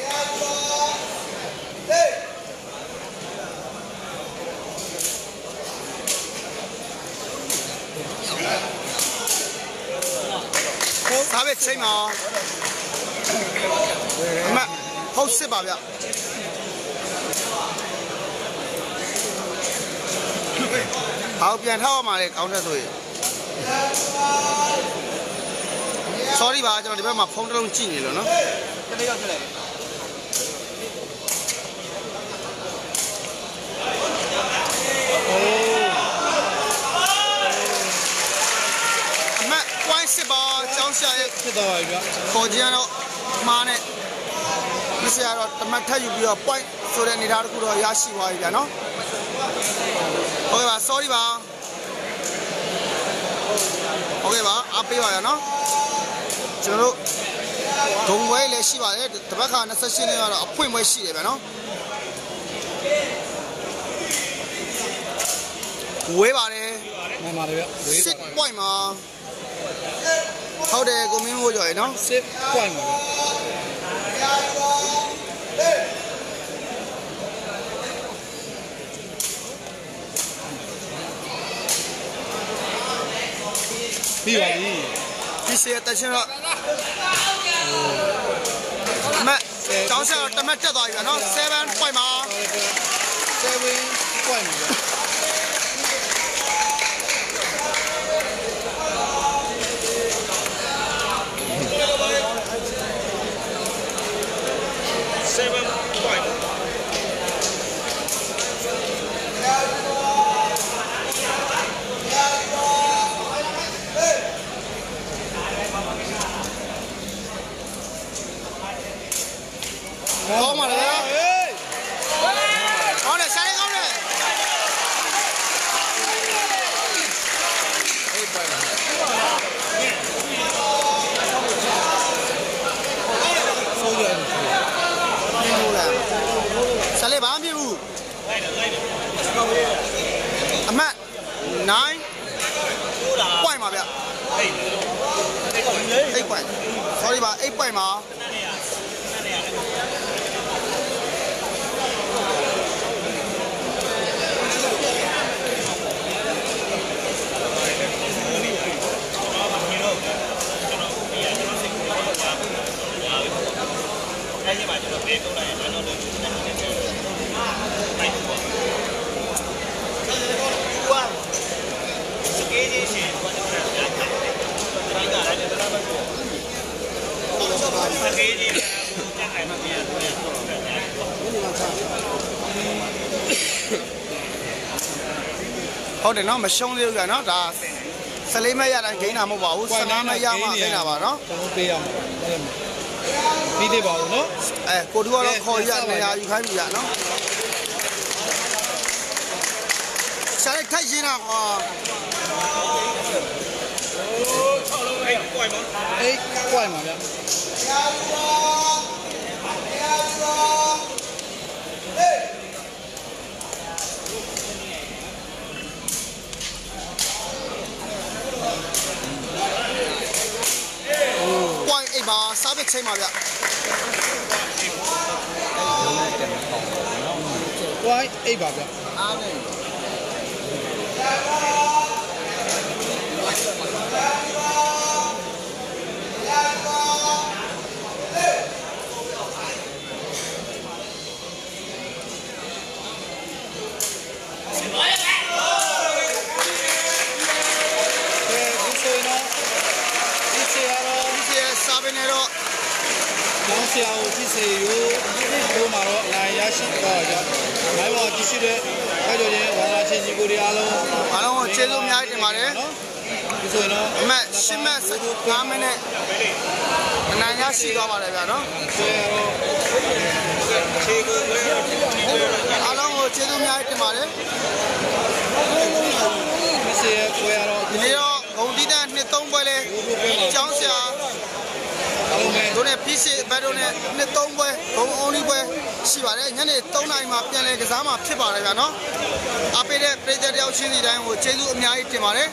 三百七毛，唔係好十八票。好，ပြန်ထောက်အောင်ပါလေကောင်းတဲ့ဆိုရင် sorry ပါကျွန်တော်ဒီဘက်မှာဖုန်းတစ်လုံးကြည့်နေလို့နော်တနေ့ရောက်ဖြစ်လိုက်စစ်ပါကျောင်းဆရာရဲ့ဖြစ်သွားပါပြီဗျခေါ်ကြရတော့မှားနဲ့ဒီဆရာတော့တမတ်ထပ်ယူပြီးတော့ point ဆိုတဲ့အနေထားတစ်ခုတော့ရရှိသွားပြီဗျာနော်ဟုတ်ကဲ့ပါ sorry ပါဟုတ်ကဲ့ပါအားပေးပါရနော်ကျွန်တော်တို့ဒုံဝဲလည်းရှိပါတယ်တပတ်ခါနှစ်ရှင်းလေးကတော့အဖွင့်ပွဲရှိတယ်ဗျာနော်ဝဲပါတယ်မှန်ပါတယ်ဗျဝဲ six point မှာဟုတ်တယ်ကိုမင်းမိုးကြော်ရနော် six point ပါပြီးပါပြီဒီစီတက်ချင်းတော့မကျောင်းဆက်တမက်တက်သွားပြီနော်seven point မှာ seven point မှာ seven point ကောင်းပါလေကောင်းတယ်ဆိုင်ကောင်းတယ်အေးပိုင်ပါဆိုးရတယ်ဟုတ်လားဆက်လေဘာမှမဖြစ်ဘူးအမတ်nine point ပါဗျeight point sorry ပါeight point ပါအဲ့ဒီမှာကျွန်တော်ပေးထုတ်လိုက်ရင်ကျွန်တော်တို့ဒီနေ့နဲ့ပြောလို့အဲ့ဒီပေါ့ကွာစကေးကြီးရှင်ဘာလို့လဲညာခါတယ်ဒီကလည်းတော်တော်ပဲပေါ့စကေးကြီးကညာခိုင်မှပြန်ပြန်ဟုတ်တယ်နော်မရှုံးသေးဘူးကနော်ဒါ十လေးမဲ့ရတိုင်းဂိမ်းတာမဟုတ်ပါဘူး十၅မဲ့ရမှဂိမ်းတာပါနော်ကျွန်တော်ပေးရမှာပြီးသေးပါဘူးနော်အဲကိုတူကတော့ခေါ်ရနေရာယူခိုင်းပြီရနော်ရှာလိုက်ထိုက်ရှင်းတာကွာအဲ့ကွိုင်ပါအေးကွိုင်ပါဗျအိမ်ပါစားပစ်ချိန်ပါဗျကွိုင်းအိပ်ပါဗျအားနေစားပင်နေတော့ကျောင်းဆရာကိုဖြစ်စေယူဒီမှာတော့အနိုင်ရရှိတော့ကြ။မိုင်းပေါ်ကြည့်ရှိတဲ့ခိုက်ကြော်ချင်းဝါလာချင်းကြီးကိုတွေအားလုံးအားလုံးကိုကျေးဇူးအများကြီးတင်ပါတယ်နော်ဒီဆိုရင်တော့အမတ်ရှစ်မတ်ငါးမိနစ်အနိုင်ရရှိသွားပါတယ်ဗျာနော်ဆွဲတော့ခြေကိုဝဲတော့အားလုံးကိုကျေးဇူးအများကြီးတင်ပါတယ်ဒီစေပွဲရတော့ဒီနေ့တော့ဂုံတီးတန်းနှစ်သုံးပွဲလဲကျောင်းဆရာအားလုံးပဲတို့နဲ့ပြီးစီဘတ်တို့နဲ့နှစ်သုံးပွဲဘုံအုံးလေးပွဲရှိပါတယ်ညနေသုံးနာရီမှာပြန်လည်ကစားမှာဖြစ်ပါတယ်ဗျာနော်အားပေးတဲ့ပြည်သက်တယောက်ချင်းစီတိုင်းကိုကျေးဇူးအများကြီးတင်ပါတယ်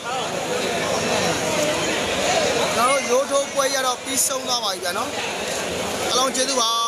ကျွန်တော်တို့ရိုးထိုးပွဲရတော့ပြီးဆုံးသွားပါပြီဗျာနော်အားလုံးကျေးဇူးပါ